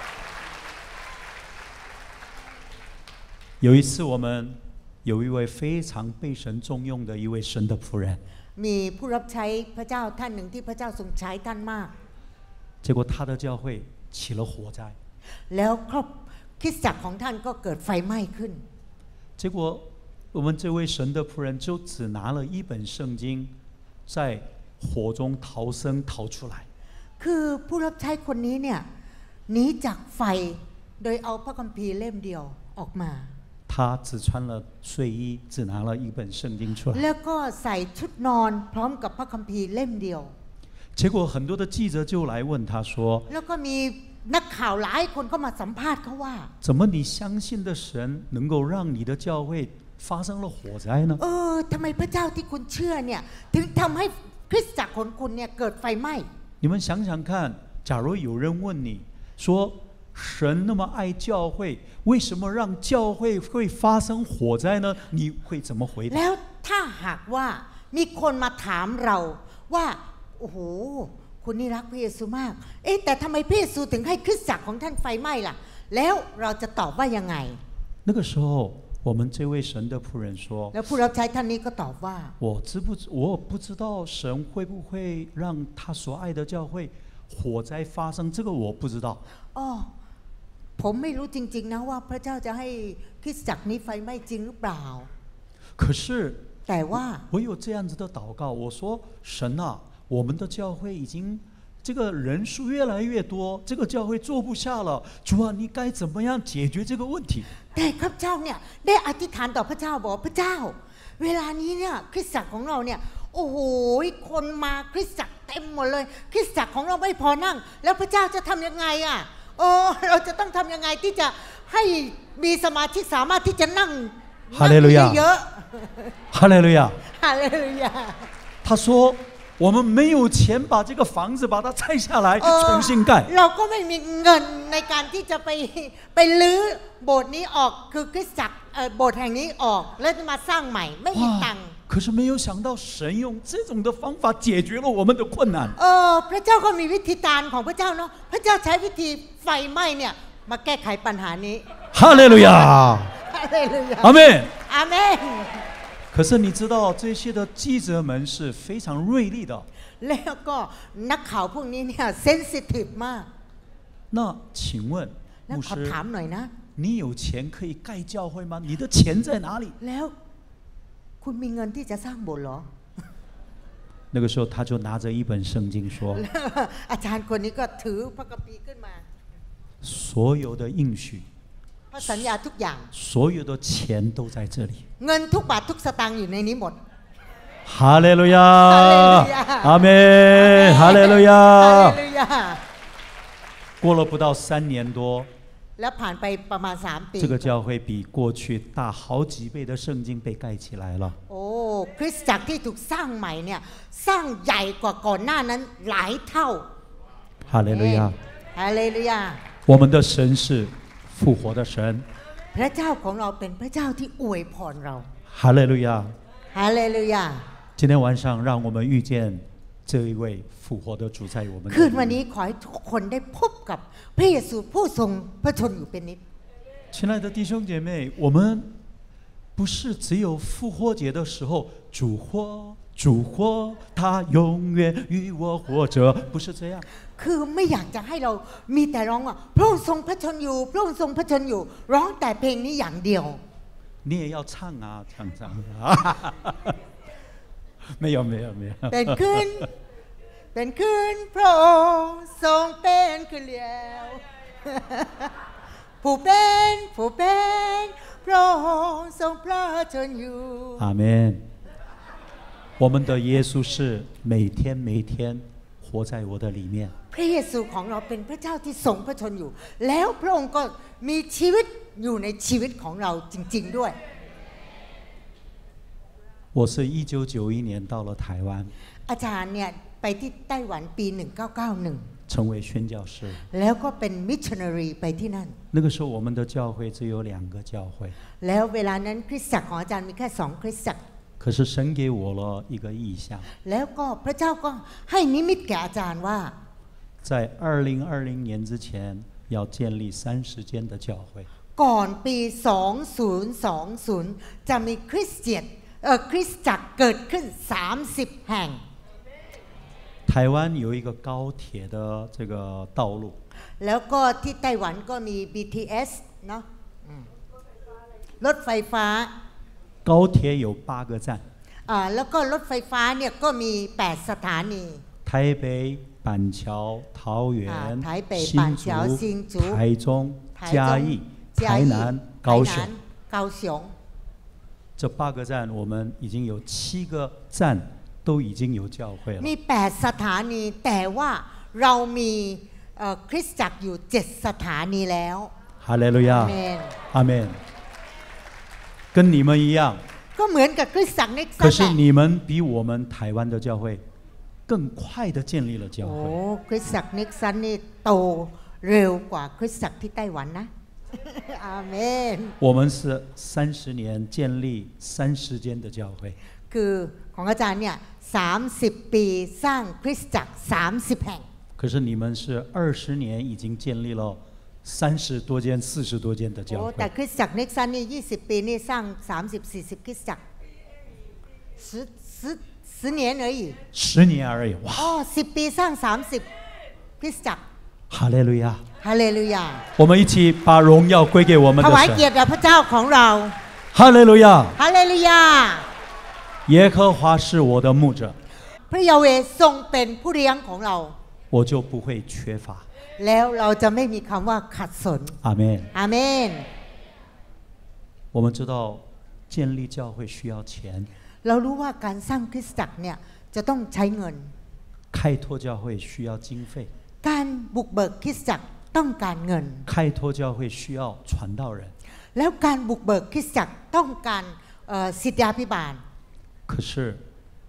有一次，我们有一位非常被神重用的一位神的仆人， มีผู้รับใช้พระเจ้าท่านหนึ่งที่พระเจ้าทรงใช้ท่านมาก结果他的教会起了火灾， แล้วครอบคริสตจักรของท่านก็เกิดไฟไหม้ขึ้น结果我们这位神的仆人就只拿了一本圣经，在火中逃生逃出来。 คือผู้รับใช้คนนี้เนี่ยหนีจากไฟโดยเอาพระคัมภีร์เล่มเดียวออกมา他只穿了睡衣，只拿了一本圣经出来。 แล้วก็ใส่ชุดนอนพร้อมกับพระคัมภีร์เล่มเดียว结果很多的记者就来问他说：“ แล้วก็มีนักข่าวหลายคนก็มาสัมภาษณ์เขาว่า怎么你相信的神能够让你的教会发生了火灾呢？ ทำไมพระเจ้าที่คุณเชื่อเนี่ยถึงทำให้คริสตจักรของคุณเนี่ยเกิดไฟไหม้你们想想看，假如有人问你说神那么爱教会，为什么让教会会发生火灾呢？你会怎么回答？ แล้วถ้าหากว่ามีคนมาถามเราว่าโอ้โหคุณนี่รักพระเยซูมากแต่ทำไมพระเยซูถึงให้คริสตจักรของท่านไฟไหม้ล่ะแล้วเราจะตอบว่ายังไง那个时候我们这位神的仆人说แล้วผู้รับใช้ท่านนี้ก็ตอบว่า我不知道神会不会让他所爱的教会火灾发生，这个我不知道ผมไม่รู้จริงๆนะว่าพระเจ้าจะให้คริสตจักรนี้ไฟไหม้จริงหรือเปล่า可是แต่ว่า我有这样子的祷告，我说神啊，我们的教会已经这个人数越来越多，这个教会坐不下了，主啊，你该怎么样解决这个问题？ แต่ข้าพเจ้าเนี่ยได้อธิษฐานต่อพระเจ้าบอกพระเจ้าเวลานี้เนี่ยคริสตจักรของเราเนี่ยโอ้โหคนมาคริสตจักรเต็มหมดเลยคริสตจักรของเราไม่พอนั่งแล้วพระเจ้าจะทำยังไงเราจะต้องทำยังไงที่จะให้มีสมาชิกสามารถที่จะนั่ง哈利路亚เยอะ哈利路亚ฮาเลลูยา他说我们没有钱把这个房子把它拆下来重新盖。 เราก็ไม่มีเงินในการที่จะไปรื้อโบสถ์นี้ออกคือคริสตจักรโบสถ์แห่งนี้ออกแล้วจะมาสร้างใหม่ไม่มีตังค์可是没有想到神用这种的方法解决了我们的困难。 พระเจ้าก็มีวิธีการของพระเจ้าเนาะพระเจ้าใช้วิธีไฟไหม้เนี่ยมาแก้ไขปัญหานี้哈利路亚， ฮาเลลูยา阿门。 อาเมน可是你知道这些的记者们是非常锐利的。 แล้วก็นักข่าวพวกนี้เนี่ยเซนซิทีฟมาก那请问แล้ว牧ขอ师， ถามหน่อยนะ你有钱可以盖教会吗？你的钱在哪里？ แล้วคุณมีเงินที่จะสร้างโบสถ์เหรอ那个时候他就拿着一本圣经说， อาจารย์คนนี้ก็ถือพระคัมภีร์ขึ้นมา所有的应许， พระสัญญาทุกอย่าง所有的钱都在这里。 เงินทุกบาททุกสตางค์อยู่ในนี้หมด哈利路亚， 哈利路亚阿门，哈利路ฮาเล亚。 ลูยา过了不到3年多， แล้วผ่านไปประมาณ3 ปี这个教会比过去大好几倍的圣经被盖起来了。 โอ้คริสตจักรที่ถูกสร้างใหม่เนี่ยสร้างใหญ่กว่าก่อนหน้านั้นหลายเท่า哈利路亚， ฮาเลลูยา我们的神是复活的神。 พระเจ้าของเราเป็นพระเจ้าที่อวยพรเรา哈利路亚。 ฮาเลลูยา今天晚上，让我们遇见这一位复活的主在我们คืน这วัน里。 นี้ขอให้ทุกคนได้พบกับพระเยซูผู้ทรงพระชนอยู่เป็นนิจ亲爱的弟兄姐妹，我们不是只有复活节的时候，主活，主活，他永远与我活着，不是这样。 คือไม่อยากจะให้เรามีแต่ร้องว่าพระองค์ทรงพระชนอยู่พระองค์ทรงพระชนอยู่ ร้องแต่เพลงนี้อย่างเดียว你也要唱啊，唱唱啊！没有没有没有。 เป็นคืนเป็นคืนพระองค์ทรงเป็นคืนแล้ว ผู้เป็นพระองค์ทรงพระชนอยู่阿门。我们的耶稣是每天每天活在我的里面。 พระเยซูของเราเป็นพระเจ้าที่ทรงพระชนอยู่ แล้วพระองค์ก็มีชีวิตอยู่ในชีวิตของเราจริงๆด้วย我是1991年到了台湾， อาจารย์เนี่ยไปที่ไต้หวันปี 1991 成为宣教士。 แล้วก็เป็นมิชชันนารีไปที่นั่น那个时候，我们的教会只有2个教会， แล้วเวลานั้นคริสตจักรของอาจารย์มีแค่2คริสตจักร可是神给我了一个意象， แล้วก็พระเจ้าก็ให้นิมิตแก่อาจารย์ว่า在2020年之前要建立30间的教会。 ก่อนปี 2020 จะมีคริสตจักรเกิดขึ้น30 แห่ง台湾有一个高铁的这个道路， แล้วก็ที่ไต้หวันก็มี BTS เนาะรถไฟฟ้า高铁有8个站， แล้วก็รถไฟฟ้าเนี่ยก็มี8สถานี台北、板桥、桃园、 台北板桥新竹台中、嘉义、台南、高雄。 高雄这8个站，我们已经有7个站都已经有教会了。 มี8สถานีแต่ว่าเรามีคริสตจักรอยู่7สถานีแล้ว哈利路亚อาเมน阿门。跟你们一样， ก็เหมือนกับคริสตจักรนิกสั可น是你们比我们台湾的教会更快的建立了教โอ้会。 คริสตจักรนิกสันนี่โตเร็วกว่าคริสตจักรที่ไต้หวันนะ อาเมน我们是30年建立30间的教会， คือของอาจารย์เนี่ย30 ปีสร้างคริสตจักร30 แห่ง可是你们是20年已经建立了30多间、40多间的โอ้教แต่会。 คริสตจักรนิกสันนี่20 ปีนี่สร้าง30-40 คริสตจักร10年而已 10年而已，哇！ อ๋อ10 ปีสร้าง30 คริสตจักร哈利路亚！ ฮาเลลูยา我们一起把荣耀归给我们ถ的วายเกียร神。 ติแด่พระเจ้าของเรา哈利路亚！ ฮาเลลูยา耶和华是我的牧者， พระยาเวห์ทรงเป็นผู้เลี้ยงของเรา我就不会缺乏。 แล้วเราจะไม่มีคำว่าขัดสน阿门。 อาเมน我们知道建立教会需要钱， เรารู้ว่าการสร้างคริสตจักรเนี่ยจะต้องใช้เงิน开拓教会需要经费， การบุกเบิกคริสตจักรต้องการเงิน开拓教会需要传道人。 แล้วการบุกเบิกคริสตจักรต้องการศิษยาภิบาล可是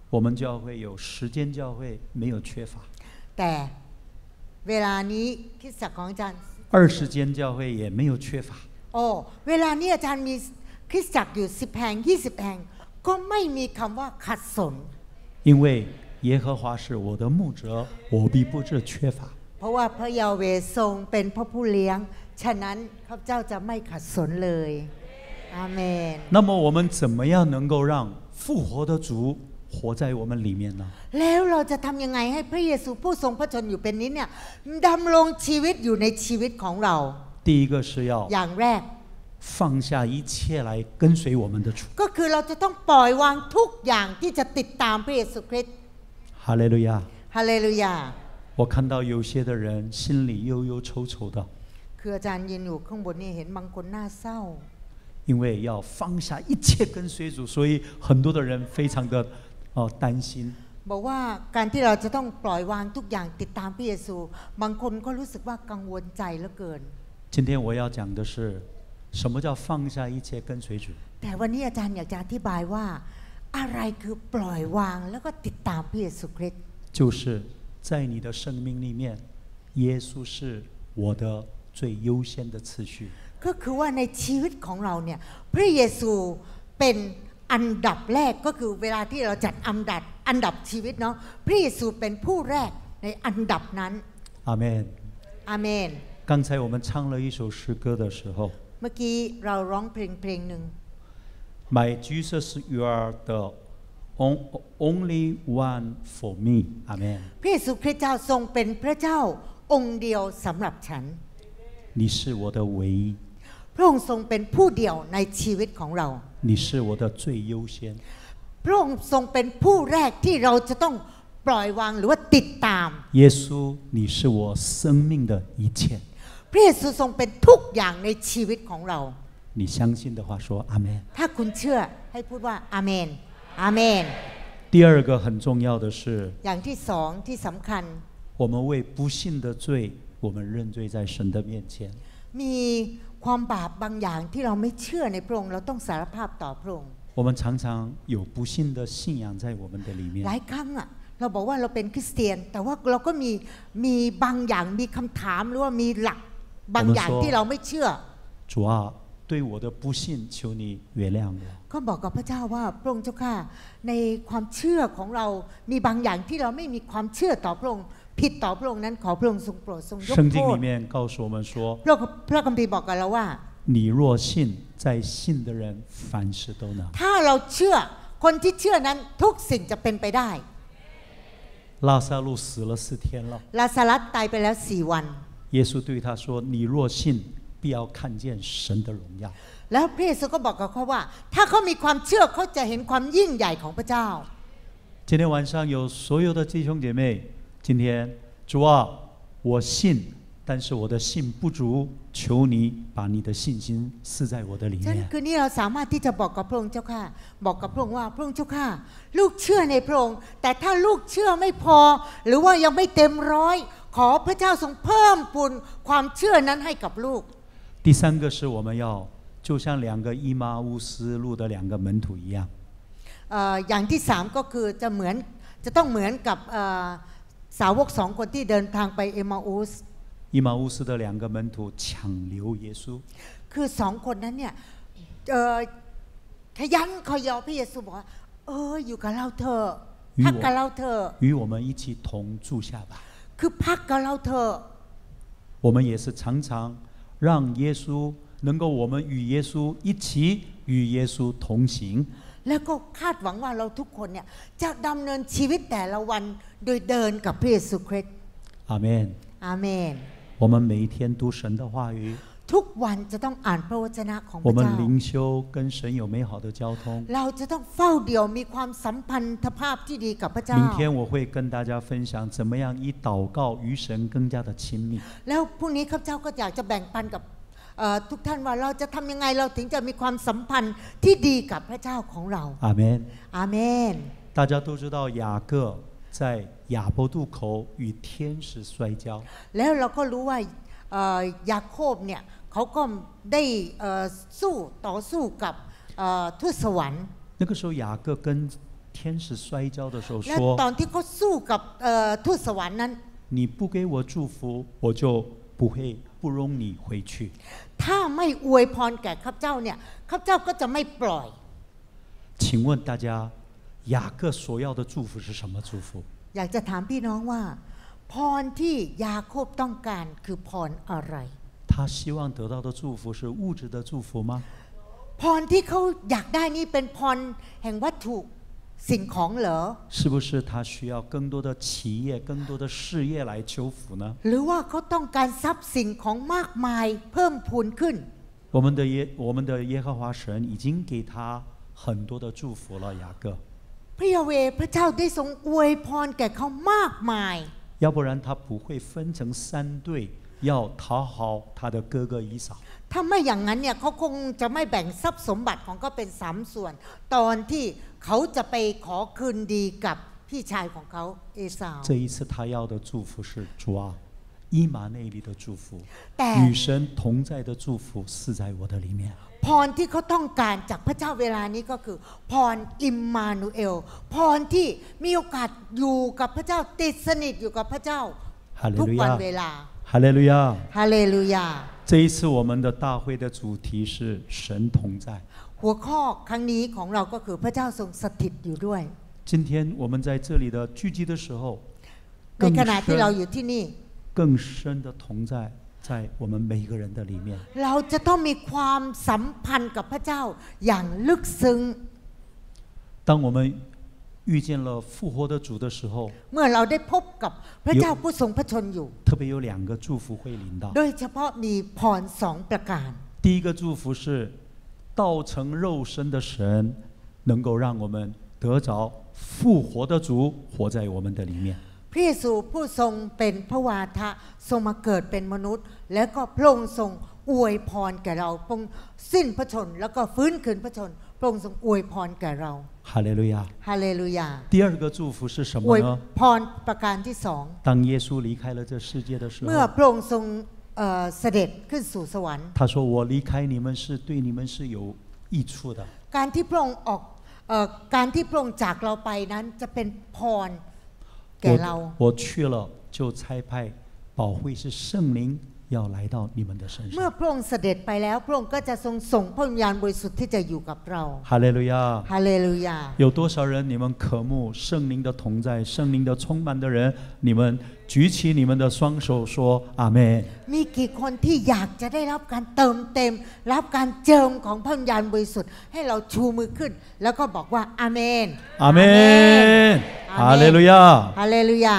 我们教会有时间教会，没有缺乏。 แต่เวลานี้คริสตจักรของอาจารย์ 20间教会也没有缺乏。 โอ้เวลานี้อาจารย์มีคริสตจักรอยู่10แห่ง20แห่งก็ไม่มีคำว่าขัดสน因为耶和华是我的牧者，我必不致缺乏。 เพราะว่าพระยาเวห์ทรงเป็นพระผู้เลี้ยงฉะนั้นข้าพเจ้าจะไม่ขัดสนเลยอาเมน那么我们怎么样能够让复活的主活在我们里面呢？ แล้วเราจะทำยังไงให้พระเยซูผู้ทรงพระชนอยู่เป็นนิจเนี่ยดำรงชีวิตอยู่ในชีวิตของเรา第一个是要อย่างแรก放下一切来跟随我们的主。 ก็คือเราจะต้องปล่อยวางทุกอย่างที่จะติดตามพระเยซูคริสต์哈利路亚！ ฮาเลลูยา我看到有些的人心里忧忧愁愁的， คืออาจารย์ยืนอยู่ข้างบนนี่เห็นบางคนหน้าเศร้า因为要放下一切跟随主，所以很多的人非常的担心。 บอกว่าการที่เราจะต้องปล่อยวางทุกอย่างติดตามพระเยซูบางคนก็รู้สึกว่ากังวลใจเหลือเกิน今天我要讲的是什么叫放下一切跟随主。 แต่วันนี้อาจารย์อยากจะอธิบายว่าอะไรคือปล่อยวางแล้วก็ติดตามพระเยซูคริสต์就是在你的生命里面，耶稣是我的最优先的次序。 ก็คือว่าในชีวิตของเราเนี่ยพระเยซูเป็นอันดับแรกก็คือเวลาที่เราจัดอันดับชีวิตเนาะพระเยซูเป็นผู้แรกในอันดับนั้น阿门。 อาเมน刚才我们唱了一首诗歌的时候， เมื่อกี้เราร้องเพลงหนึ่ง My Jesus, you are the only one for me. 阿门。 พระเยซูคริสต์เจ้าทรงเป็นพระเจ้าองค์เดียวสำหรับฉัน你是我的唯一， พระองค์ทรงเป็นผู้เดียวในชีวิตของเรา你是我的最优先。 พระองค์ทรงเป็นผู้แรกที่เราจะต้องปล่อยวางหรือว่าติดตาม耶稣，你是我生命的一切。 พระเยซูทรงเป็นทุกอย่างในชีวิตของเรา你相信的话说阿门。 ถ้าคุณเชื่อให้พูดว่าอาเมนอาเมน第二个很重要的是， อย่างที่สองที่สำคัญ我们为不信的罪，我们认罪在神的面前。 มีความบาปบางอย่างที่เราไม่เชื่อในพระองค์เราต้องสารภาพต่อพระองค์我们常常有不信的信仰在我们的里面。 หลายครั้งอ่ะเราบอกว่าเราเป็นคริสเตียนแต่ว่าเราก็มีบางอย่างมีคำถามหรือว่ามีหลักบางอย่างที่เราไม่เชื่อ主啊，对我的不信，求你原谅我。 ก็บอกกับพระเจ้าว่าพระองค์เจ้าข้าในความเชื่อของเรามีบางอย่างที่เราไม่มีความเชื่อต่อพระองค์ผิดต่อพระองค์นั้นขอพระองค์ทรงโปรดทรงยกโทษ圣经里面告诉我们说， พระคัมภีร์บอกกับเราว่า你若信，在信的人凡事都能。 ถ้าเราเชื่อคนที่เชื่อนั้นทุกสิ่งจะเป็นไปได้拉撒路死了4天了， ลาซารัสตายไปแล้ว4วัน耶稣对他说：“你若信，必要看见神的荣耀。” แล้วพระเยซูก็บอกกับเขาว่าถ้าเขามีความเชื่อเขาจะเห็นความยิ่งใหญ่ของพระเจ้า今天晚上有所有的弟兄姐妹，今天主啊，我信，但是我的信不足，求你把你的信心赐在我的里ฉะนั้น面。 คืนนี้เราสามารถที่จะบอกกับพระองค์เจ้าข้าบอกกับพระองค์ว่าพระองค์เจ้าข้าลูกเชื่อในพระองค์แต่ถ้าลูกเชื่อไม่พอหรือว่ายังไม่เต็มร้อยขอพระเจ้าทรงเพิ่มพูนความเชื่อนั้นให้กับลูก第三个是我们要就像2个伊玛乌斯路的2个门徒一样， อย่างที่สามก็คือจะต้องเหมือนกับสาวก2คนที่เดินทางไปเอมาอุส伊玛乌斯的2个门徒抢留耶稣， คือ2คนนั้นเนี่ยขยันขยอพระเยซูบอกว่าอยู่กับเราเถอะพักกับเราเถอะ与我们一起同住下吧。 คือพักกับเราเถอะ我们也是常常让耶稣能够我们与耶稣一起与耶稣同行。 แล้วก็คาดหวังว่าเราทุกคนเนี่ยจะดำเนินชีวิตแต่ละวันโดยเดินกับพระเยซูคริสต์อาเมนอาเมน我们每一天读神的话语， ทุกวันจะต้องอ่านพระวจนะของพ我ระเจ้า们灵修跟神有美好的交通。 เราจะต้องเฝ้าเดี่ยวมีความสัมพันธภาพที่ดีกับพระเจ้า明天我会跟大家分享怎么样以祷告与神更加的亲密。 แล้วพรุ่งนี้ข้าพเจ้าก็อยากจะแบ่งปันกับทุกท่านว่าเราจะทำยังไงเราถึงจะมีความสัมพันธ์ที่ดีกับพระเจ้าของเราอาเมนอาเมน大家都知道雅各在雅博渡口与天使摔跤， แล้วเราก็รู้ว่ายาโคบเนี่ยเขาก็ได้ต่อสู้กับทูตสวรรค์那个时候雅各跟天使摔跤的时候และ说ตอนที่เขาสู้กับทูตสวรรค์นั้น你不给我祝福我就不容你回去ถ้าไม่อวยพรแก่ข้าพเจ้าเนี่ยข้าพเจ้าก็จะไม่ปล่อย请问大家雅各所要的祝福是什么祝福อยากจะถามพี่น้องว่า พรที่ยาโคบต้องการคือพรอะไร他希望得到的祝福是物质的祝福吗พรที่เขาอยากได้นี่เป็นพรแห่งวัตถุสิ่งของเหรอ是不是他需要更多的企业更多的事业来求福呢หรือว่าเขาต้องการทรัพย์สิ่งของมากมายเพิ่มพูนขึ้น我们的耶和华神已经给他很多的祝福了雅各พระยาเวห์พระเจ้าได้ทรงอวยพรแก่เขามากมาย要不然他不会分成3队要讨好他的哥哥以扫ถ้าไม่อย่างนั้นเนี่ยเขาคงจะไม่แบ่งทรัพย์สมบัติของเขาเป็น3ส่วน ตอนที่เขาจะไปขอคืนดีกับพี่ชายของเขาเอสาว这一次他要的祝福是主啊以马内利的祝福แต่与神同在的祝福是在我的里面พรที่เขาต้องการจากพระเจ้าเวลานี้ก็คือ พรอิมมานูเอล พรที่มีโอกาสอยู่กับพระเจ้าติดสนิทอยู่กับพระเจ้า哈利ทุก路วัน亚เวลา哈利路亚ฮาเลลูยา这一次我们的大会的主题是神同在หัวข้อครั้งนี้ของเราก็คือพระเจ้าทรงสถิตอยู่ด้วย今天我们在这里的聚集的时候ในขณะที่เราอยู่ที่นี่更深的同在在我们每一个人的里面เราจะต้องมีความสัมพันธ์กับพระเจ้าอย่างลึกซึ้ง当我们遇见了复活的主的时候เมื่อเราได้พบกับพระเจ้าผู้ทรงพระชนอยู่特别有2个祝福会临到โดยเฉพาะมีพร2ประการ第一个祝福是道成肉身的神能够让我们得着复活的主活在我们的里面พระเยซูผู้ทรงเป็นพระวาทะทรงมาเกิดเป็นมนุษย์ แล้วก็พระองค์ทรงอวยพรแก่เราพระองค์สิ้นพระชนแล้วก็ฟื้นคืนพระชนพระองค์ทรงอวยพรแก่เรา哈利路亚ฮาเลลูยา第二个祝福是什อวย么呢พรประการที่สอง当耶稣离开了这世界的时เมื่อ候พระองค์ทรงเสด็จขึ้นสู่สวรรค์他说我离开你们是对你们是有益处的การที่พระองค์การที่พระองค์จากเราไปนั้นจะเป็นพรแก่เรา我去了就差派保惠师圣灵要来到你们的身เมื่อ上พระองค์เสด็จไปแล้วพระองค์ก็จะทรงส่งพระวิญญาณบริสุทธิ์ที่จะอยู่กับเรา哈利路亚ฮาเลลูยา有多少人你们渴慕圣灵的同在圣灵的充满的人你们举起你们的双手说阿门มีกี่คนที่อยากจะได้รับการเติมเต็มรับการเจิมของพระวิญญาณบริสุทธิ์ให้เราชูมือขึ้น แล้วก็บอกว่าอาเมน阿门哈利路亚ฮาเลลูยา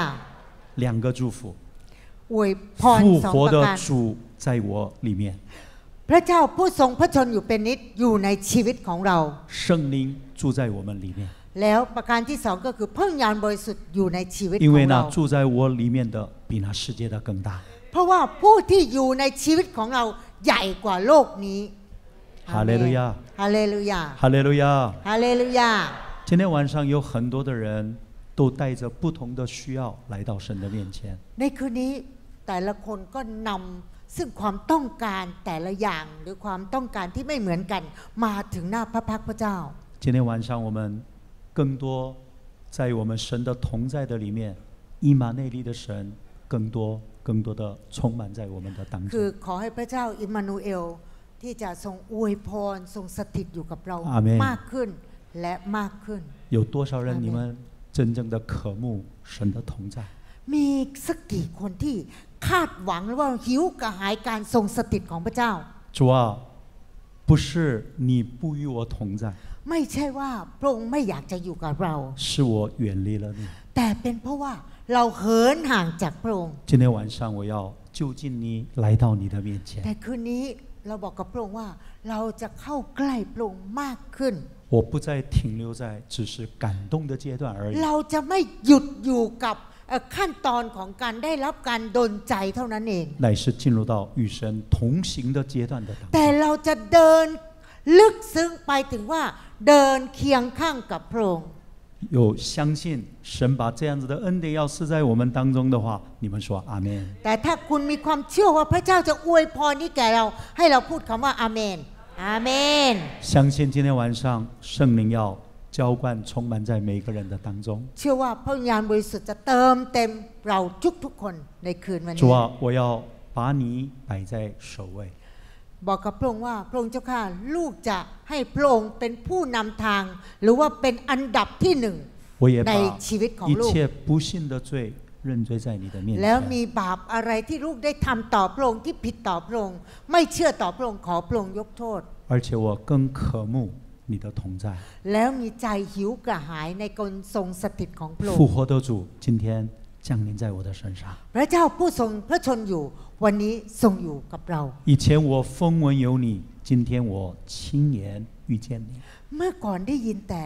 2个祝福อวยพร复สอง活ประ的การ主在我里面พระเจ้าผู้ทรงพระชนอยู่เป็นนิจอยู่ในชีวิตของเรา圣灵住在我们里面แล้วประการที่สองก็คือพระวิญญาณบริสุทธิ์อยู่ในชีวิต因ข为องเรา那住在我里面的比那世界的更大เพราะว่าผู้ที่อยู่ในชีวิตของเราใหญ่กว่าโลกนี้哈利路亚ฮาเลลูยา哈利路亚ฮาเลลูยา今天晚上有很多的人都带着不同的需要来到神的面前ในคืนนี้แต่ละคนก็นำซึ่งความต้องการแต่ละอย่างหรือความต้องการที่ไม่เหมือนกันมาถึงหน้าพระพักพระเจ้า今天晚上我们更多在我们神的同在的里面以马内利的神更多的充满在我们的当คือ中ขอให้พระเจ้าอิมมานูเอลที่จะทรงอวยพรทรงสถิตอยู่กับเราอาเมนมากขึ้นและมากขึ้น有多少人阿门你们真正的渴慕神的同在มีสักกี่คนที่คาดหวังหรือว่าหิวกระหายการทรงสถิตของพระเจ้า主啊不是你不与我同在ไม่ใช่ว่าพระองค์ไม่อยากจะอยู่กับเรา是我远离了你แต่เป็นเพราะว่าเราเหินห่างจากพระองค์今天晚上我要就近你来到你的面前แต่คืนนี้เราบอกกับพระองค์ว่าเราจะเข้าใกล้พระองค์มากขึ้น我不再停留在只是感动的阶段而已เราจะไม่หยุดอยู่กับขั้นตอนของการได้รับการดลใจเท่านั้นเอง乃是进入到与神同行的阶段的当แต่中เราจะเดินลึกซึ้งไปถึงว่าเดินเคียงข้างกับพระองค์有相信神把这样子的恩典要施在我们当中的话你们说阿门แต่ถ้าคุณมีความเชื่อว่าพระเจ้าจะอวยพรนี้แก่เราให้เราพูดคำว่าอาเมนอาเมน相信今天晚上圣灵要浇灌充满在每个人的当中。 เชื่อว่าพระวิญญาณบริสุทธิ์จะเติมเต็มเราทุกๆคนในคืนวันนี้主啊，我要把你摆在首位。 บอกกับพระองค์ว่าพระองค์เจ้าข้าลูกจะให้พระองค์เป็นผู้นำทางหรือว่าเป็นอันดับที่หนึ่งในชีวิตของ一ลูก切不信的罪认罪在你的面前。 แล้วมีบาปอะไรที่ลูกได้ทำต่อพระองค์ที่ผิดต่อพระองค์ไม่เชื่อต่อพระองค์ขอพระองค์ยกโทษ而且我更渴慕你的同在。 แล้วมีใจหิวกระหายในการทรงสถิตของพระอง复ค์活的主今天降临在我的身上。 พระเจ้าผู้ทรงพระชนอยู่วันนี้ทรงอยู่กับเรา以前我风闻有你，今天我亲眼遇见你。 เมื่อก่อนได้ยินแต่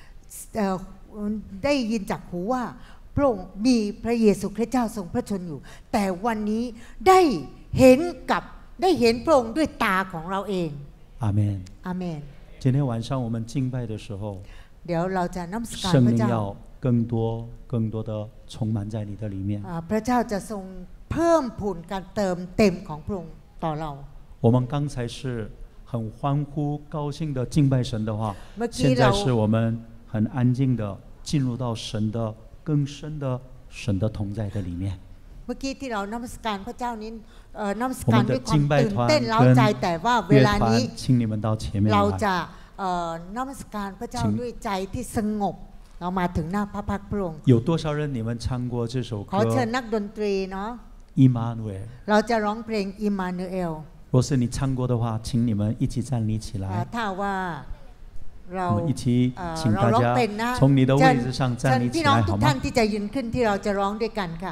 ได้ยินจากหูว่าพระองค์มีพระเยซูคริสต์เจ้าทรงพระชนอยู่แต่วันนี้ได้เห็นพระองค์ด้วยตาของเราเอง阿门。 อาเมน今天晚上我们敬拜的时候， เดี๋ยวเราจะนมัสการ圣พระ灵เจ้า要更多的充满在你的里面。 พระเจ้าจะทรงเพิ่มพูนการเติมเต็มของพระองค์ต่อเรา我们刚才是很欢呼高兴的敬拜神的话， เมื่อกี้现在เรา是我们很安静的进入到神的更深的神的同在的里面。 เมื่อกี้ที่เรานมัสการพระเจ้านี้นมัส我การ们ด้ว的ยความ敬拜ตื่น团เต้นเล้าใจแต่ว่าเว乐ลานี้团，请你们到前面เรา来。 จะนมัสการพระเจ้าด้วยใจที่สงบเรามาถึงหน้าพระพักตร์พระองค์有多少人你们唱过这首ขอเชิญ歌นักดนตรีเนาะ 《伊玛努尔》？ เราจะร้องเพลงอิมมานูเอล若是你唱过的话，请你们一起站立起来。 ถ้าว่าเรา我们一起请เรา大ร้อง家เป็นนะ从你的位置上เชิ站ญ立พี่起น้อง来， ทุ好กท่าน吗？ ที่จะยืนขึ้นที่เราจะร้องด้วยกันค่ะ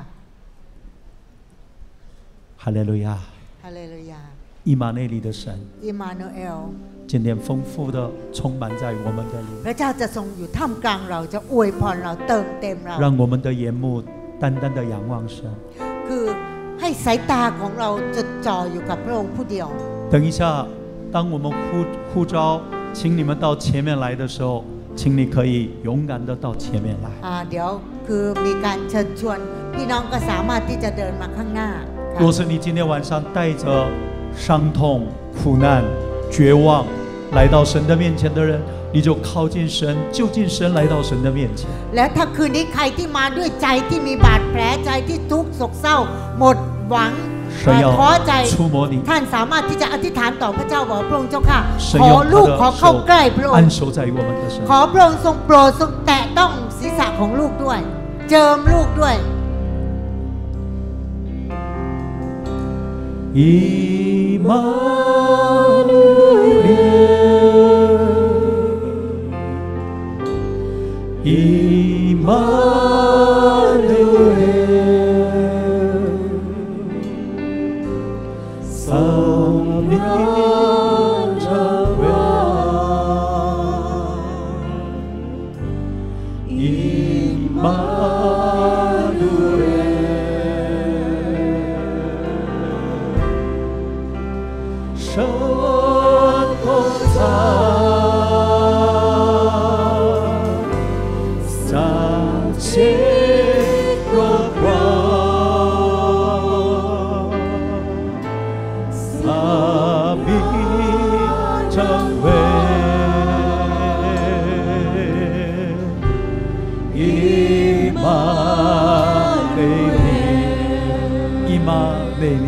哈利路亚！ ฮาเลลูยา伊玛内利的神， อิมมานูเอล今天丰富的充满在我们的里พระเจ้าจะทรงอยู่ท่ามกลางเราจะอวยพรเราเติมเต็มเรา让我们的眼目单单的仰望神。 คือให้สายตาของเราจดจ่ออยู่กับพระองค์ผู้เดียว等一下，当我们呼召，请你们到前面来的时候，请你可以勇敢的到前面来。 เดี๋ยวคือมีการเชิญชวนพี่น้องก็สามารถที่จะเดินมาข้างหน้าค่ะ若是你今天晚上带着伤痛、苦难、绝望来到神的面前的人，你就靠近神，就近神来到神的面前。 แล้วถ้าคืนนี้ใครที่มาด้วยใจที่มีบาดแผลใจที่ทุกข์โศกเศร้า หมดหวัง神要ท้อใจ触摸你， ท่านสามารถที่จะอธิษฐานต่อพระเจ้าบอกพระองค์เจ้าค่ะ神ขอ用ลูกขอ他เข้า的ใกล้พระ手องค์安守在我们的身ขอ上。 พระองค์ทรงโปรดทรงแตะต้องศีรษะของลูกด้วย เจิมลูกด้วย伊玛努尔，伊玛努尔，萨米扎维，伊玛努尔。神同在，洒起荣光，洒笔成为伊玛内利，伊玛内利。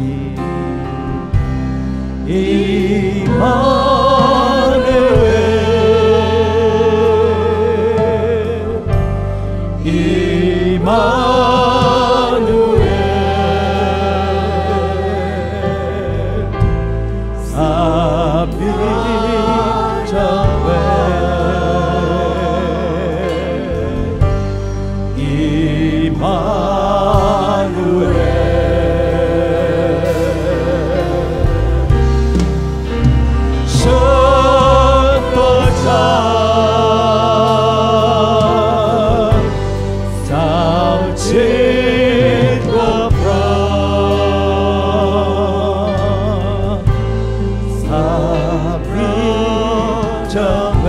伊玛努尔，伊玛努尔，萨比扎维，伊玛努尔。神的家，早起的光，洒笔着美，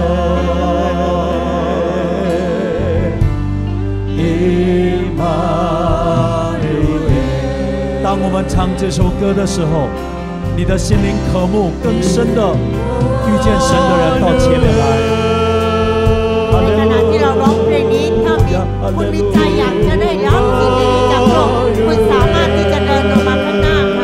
伊玛努尔。当我们唱这首歌的时候，你的心灵渴慕更深的遇见神的人到前面来，哈คุณมีใจอยากจะได้รับสิ่งดีๆจากพระองค์คุณสามารถที่จะเดินออกมาข้างหน้าค่ะ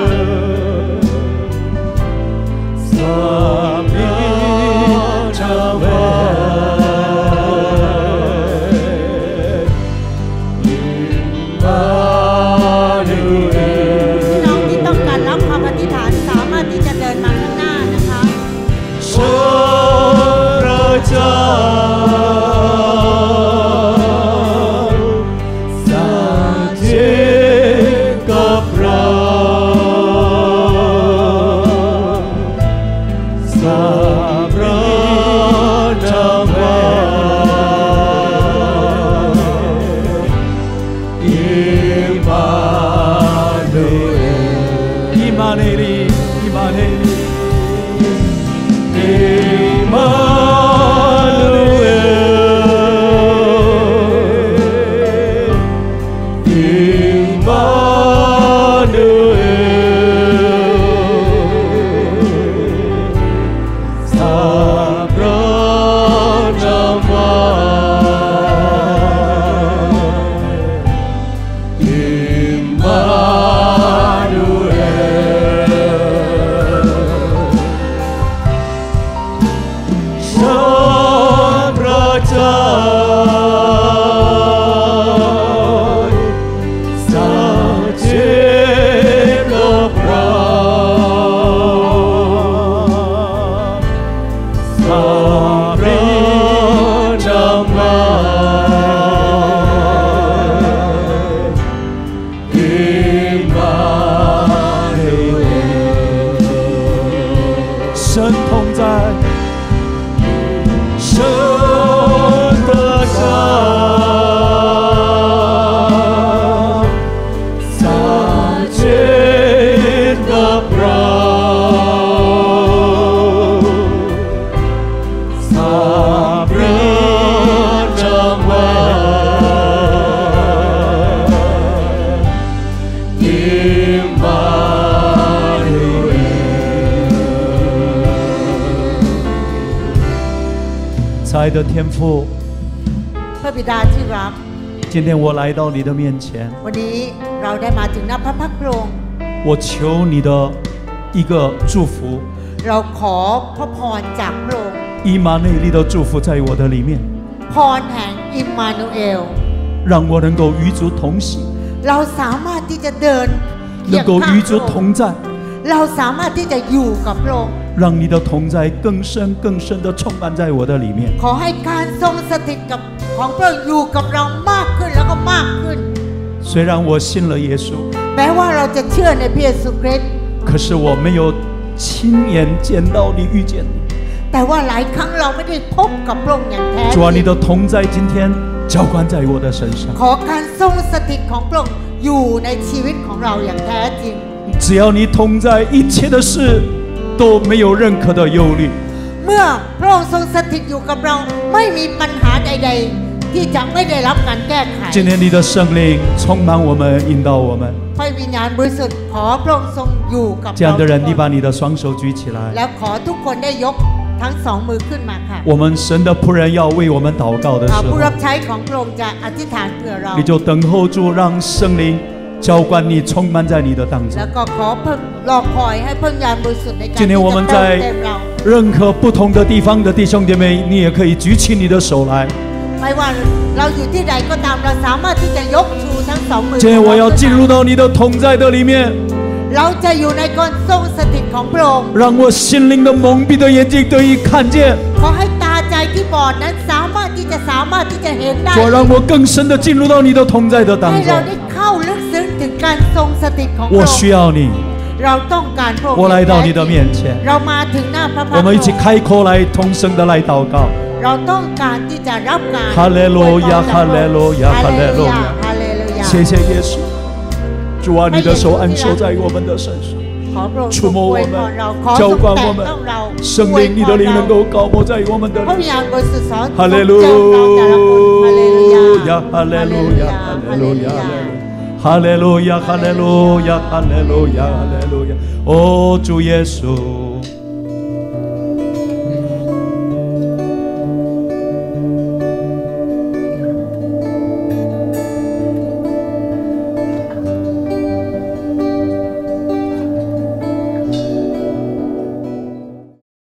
爱的天父， พระบิดาที่รัก今天我来到你的面前， วันนี้เราได้มาถึงหน้าพระพักพระองค์我求你的一个祝福， เราขอพระพรจากพระองค์以马内利的祝福在我的里面， พรแห่งอิมมานูเอล让我能够与主同行， เราสามารถที่จะเดิน能够与主同在， เราสามารถที่จะอยู่กับพระองค์让你的同在更深更深的充满在我的里面。 ขอให้การทรงสถิตกับของพระองค์อยู่กับเรามากขึ้นแล้วก็มากขึ้น虽然我信了耶稣， แม้ว่าเราจะเชื่อในพระเยซูคริสต์可是我没有亲眼见到你遇见你。 แต่ว่าหลายครั้งเราไม่ได้พบกับพระองค์อย่างแท้จ主啊， ริ你ง的同在今天浇灌在我的身上。 ขอการทรงสถิตของพระองค์อยู่ในชีวิตของเราอย่างแท้จริง只要你同在，一切的事都没有任何的忧虑。 เมื่อพระองค์ทรงสถิตอยู่กับเราไม่มีปัญหาใดๆที่จะไม่ได้รับการแก้ไข今天你的圣灵充满我们，引导我们。 พระวิญญาณบริสุทธิ์ขอพระองค์ทรงอยู่กับ这样เรา的人， ทุ你กคน把你的双手举起来。 แล้วขอทุกคนได้ยกทั้งสองมือขึ้นมาค่ะ我们神的仆人要为我们祷告的时ผู้候รับใช้ของพระองค์จะอธิษฐานเผื่อเรา你就等候住，让圣灵浇灌你，充满在你的当中แล้ว。ก็ขอเพิ่งรอคอยให้พระวิญญาณบริสุทธิ์ในการ今ที่天我จะ们เติม在เต็มเรา任何不同的地方的弟兄姐妹，你也可以举起你的手来。 ไม่ว่าเราอยู่ที่ใดก็ตามเราสามารถที่จะยกชูทั้งสองมือ今天我要进入到你的同在的里面， เราจะอยู่ในการทรงสถิตของพระองค์让我心灵的蒙蔽的眼睛得以看见。 ขอให้ตาใจที่บอดนั้นสามารถที่จะเห็นได้主啊，让我更深的进入到你的同在的当ให้中เรา。ได้เข้าลึกซึ้งถึงการทรงสถิตของพระ我องค์需要你， เราต้องการพระองค์我来到你的面前， เรามาถึงหน้าพระพัก我ตร์们一起开口来同声的来祷告。 เราต้องการที่จะรับการ哈利路亚，哈利路亚，哈利路亚。 ฮาเลลูยา谢谢耶稣，主啊，你的手安守在我们的身上， ขอพระองค์触摸อว我ยพร们เราขอ浇ทรง灌แต่我งต้องเรา们，圣灵，你的灵能够高摩在我们的พระ里วิญญาณบริสุทธิ์สอน哈利路ทรงเจิมเราแต่ละคนฮาเลลูยา亚，哈利路亚，哈利路亚，哈利路亚，哈利路亚，哈利路亚，哈利路亚。哦，主耶稣，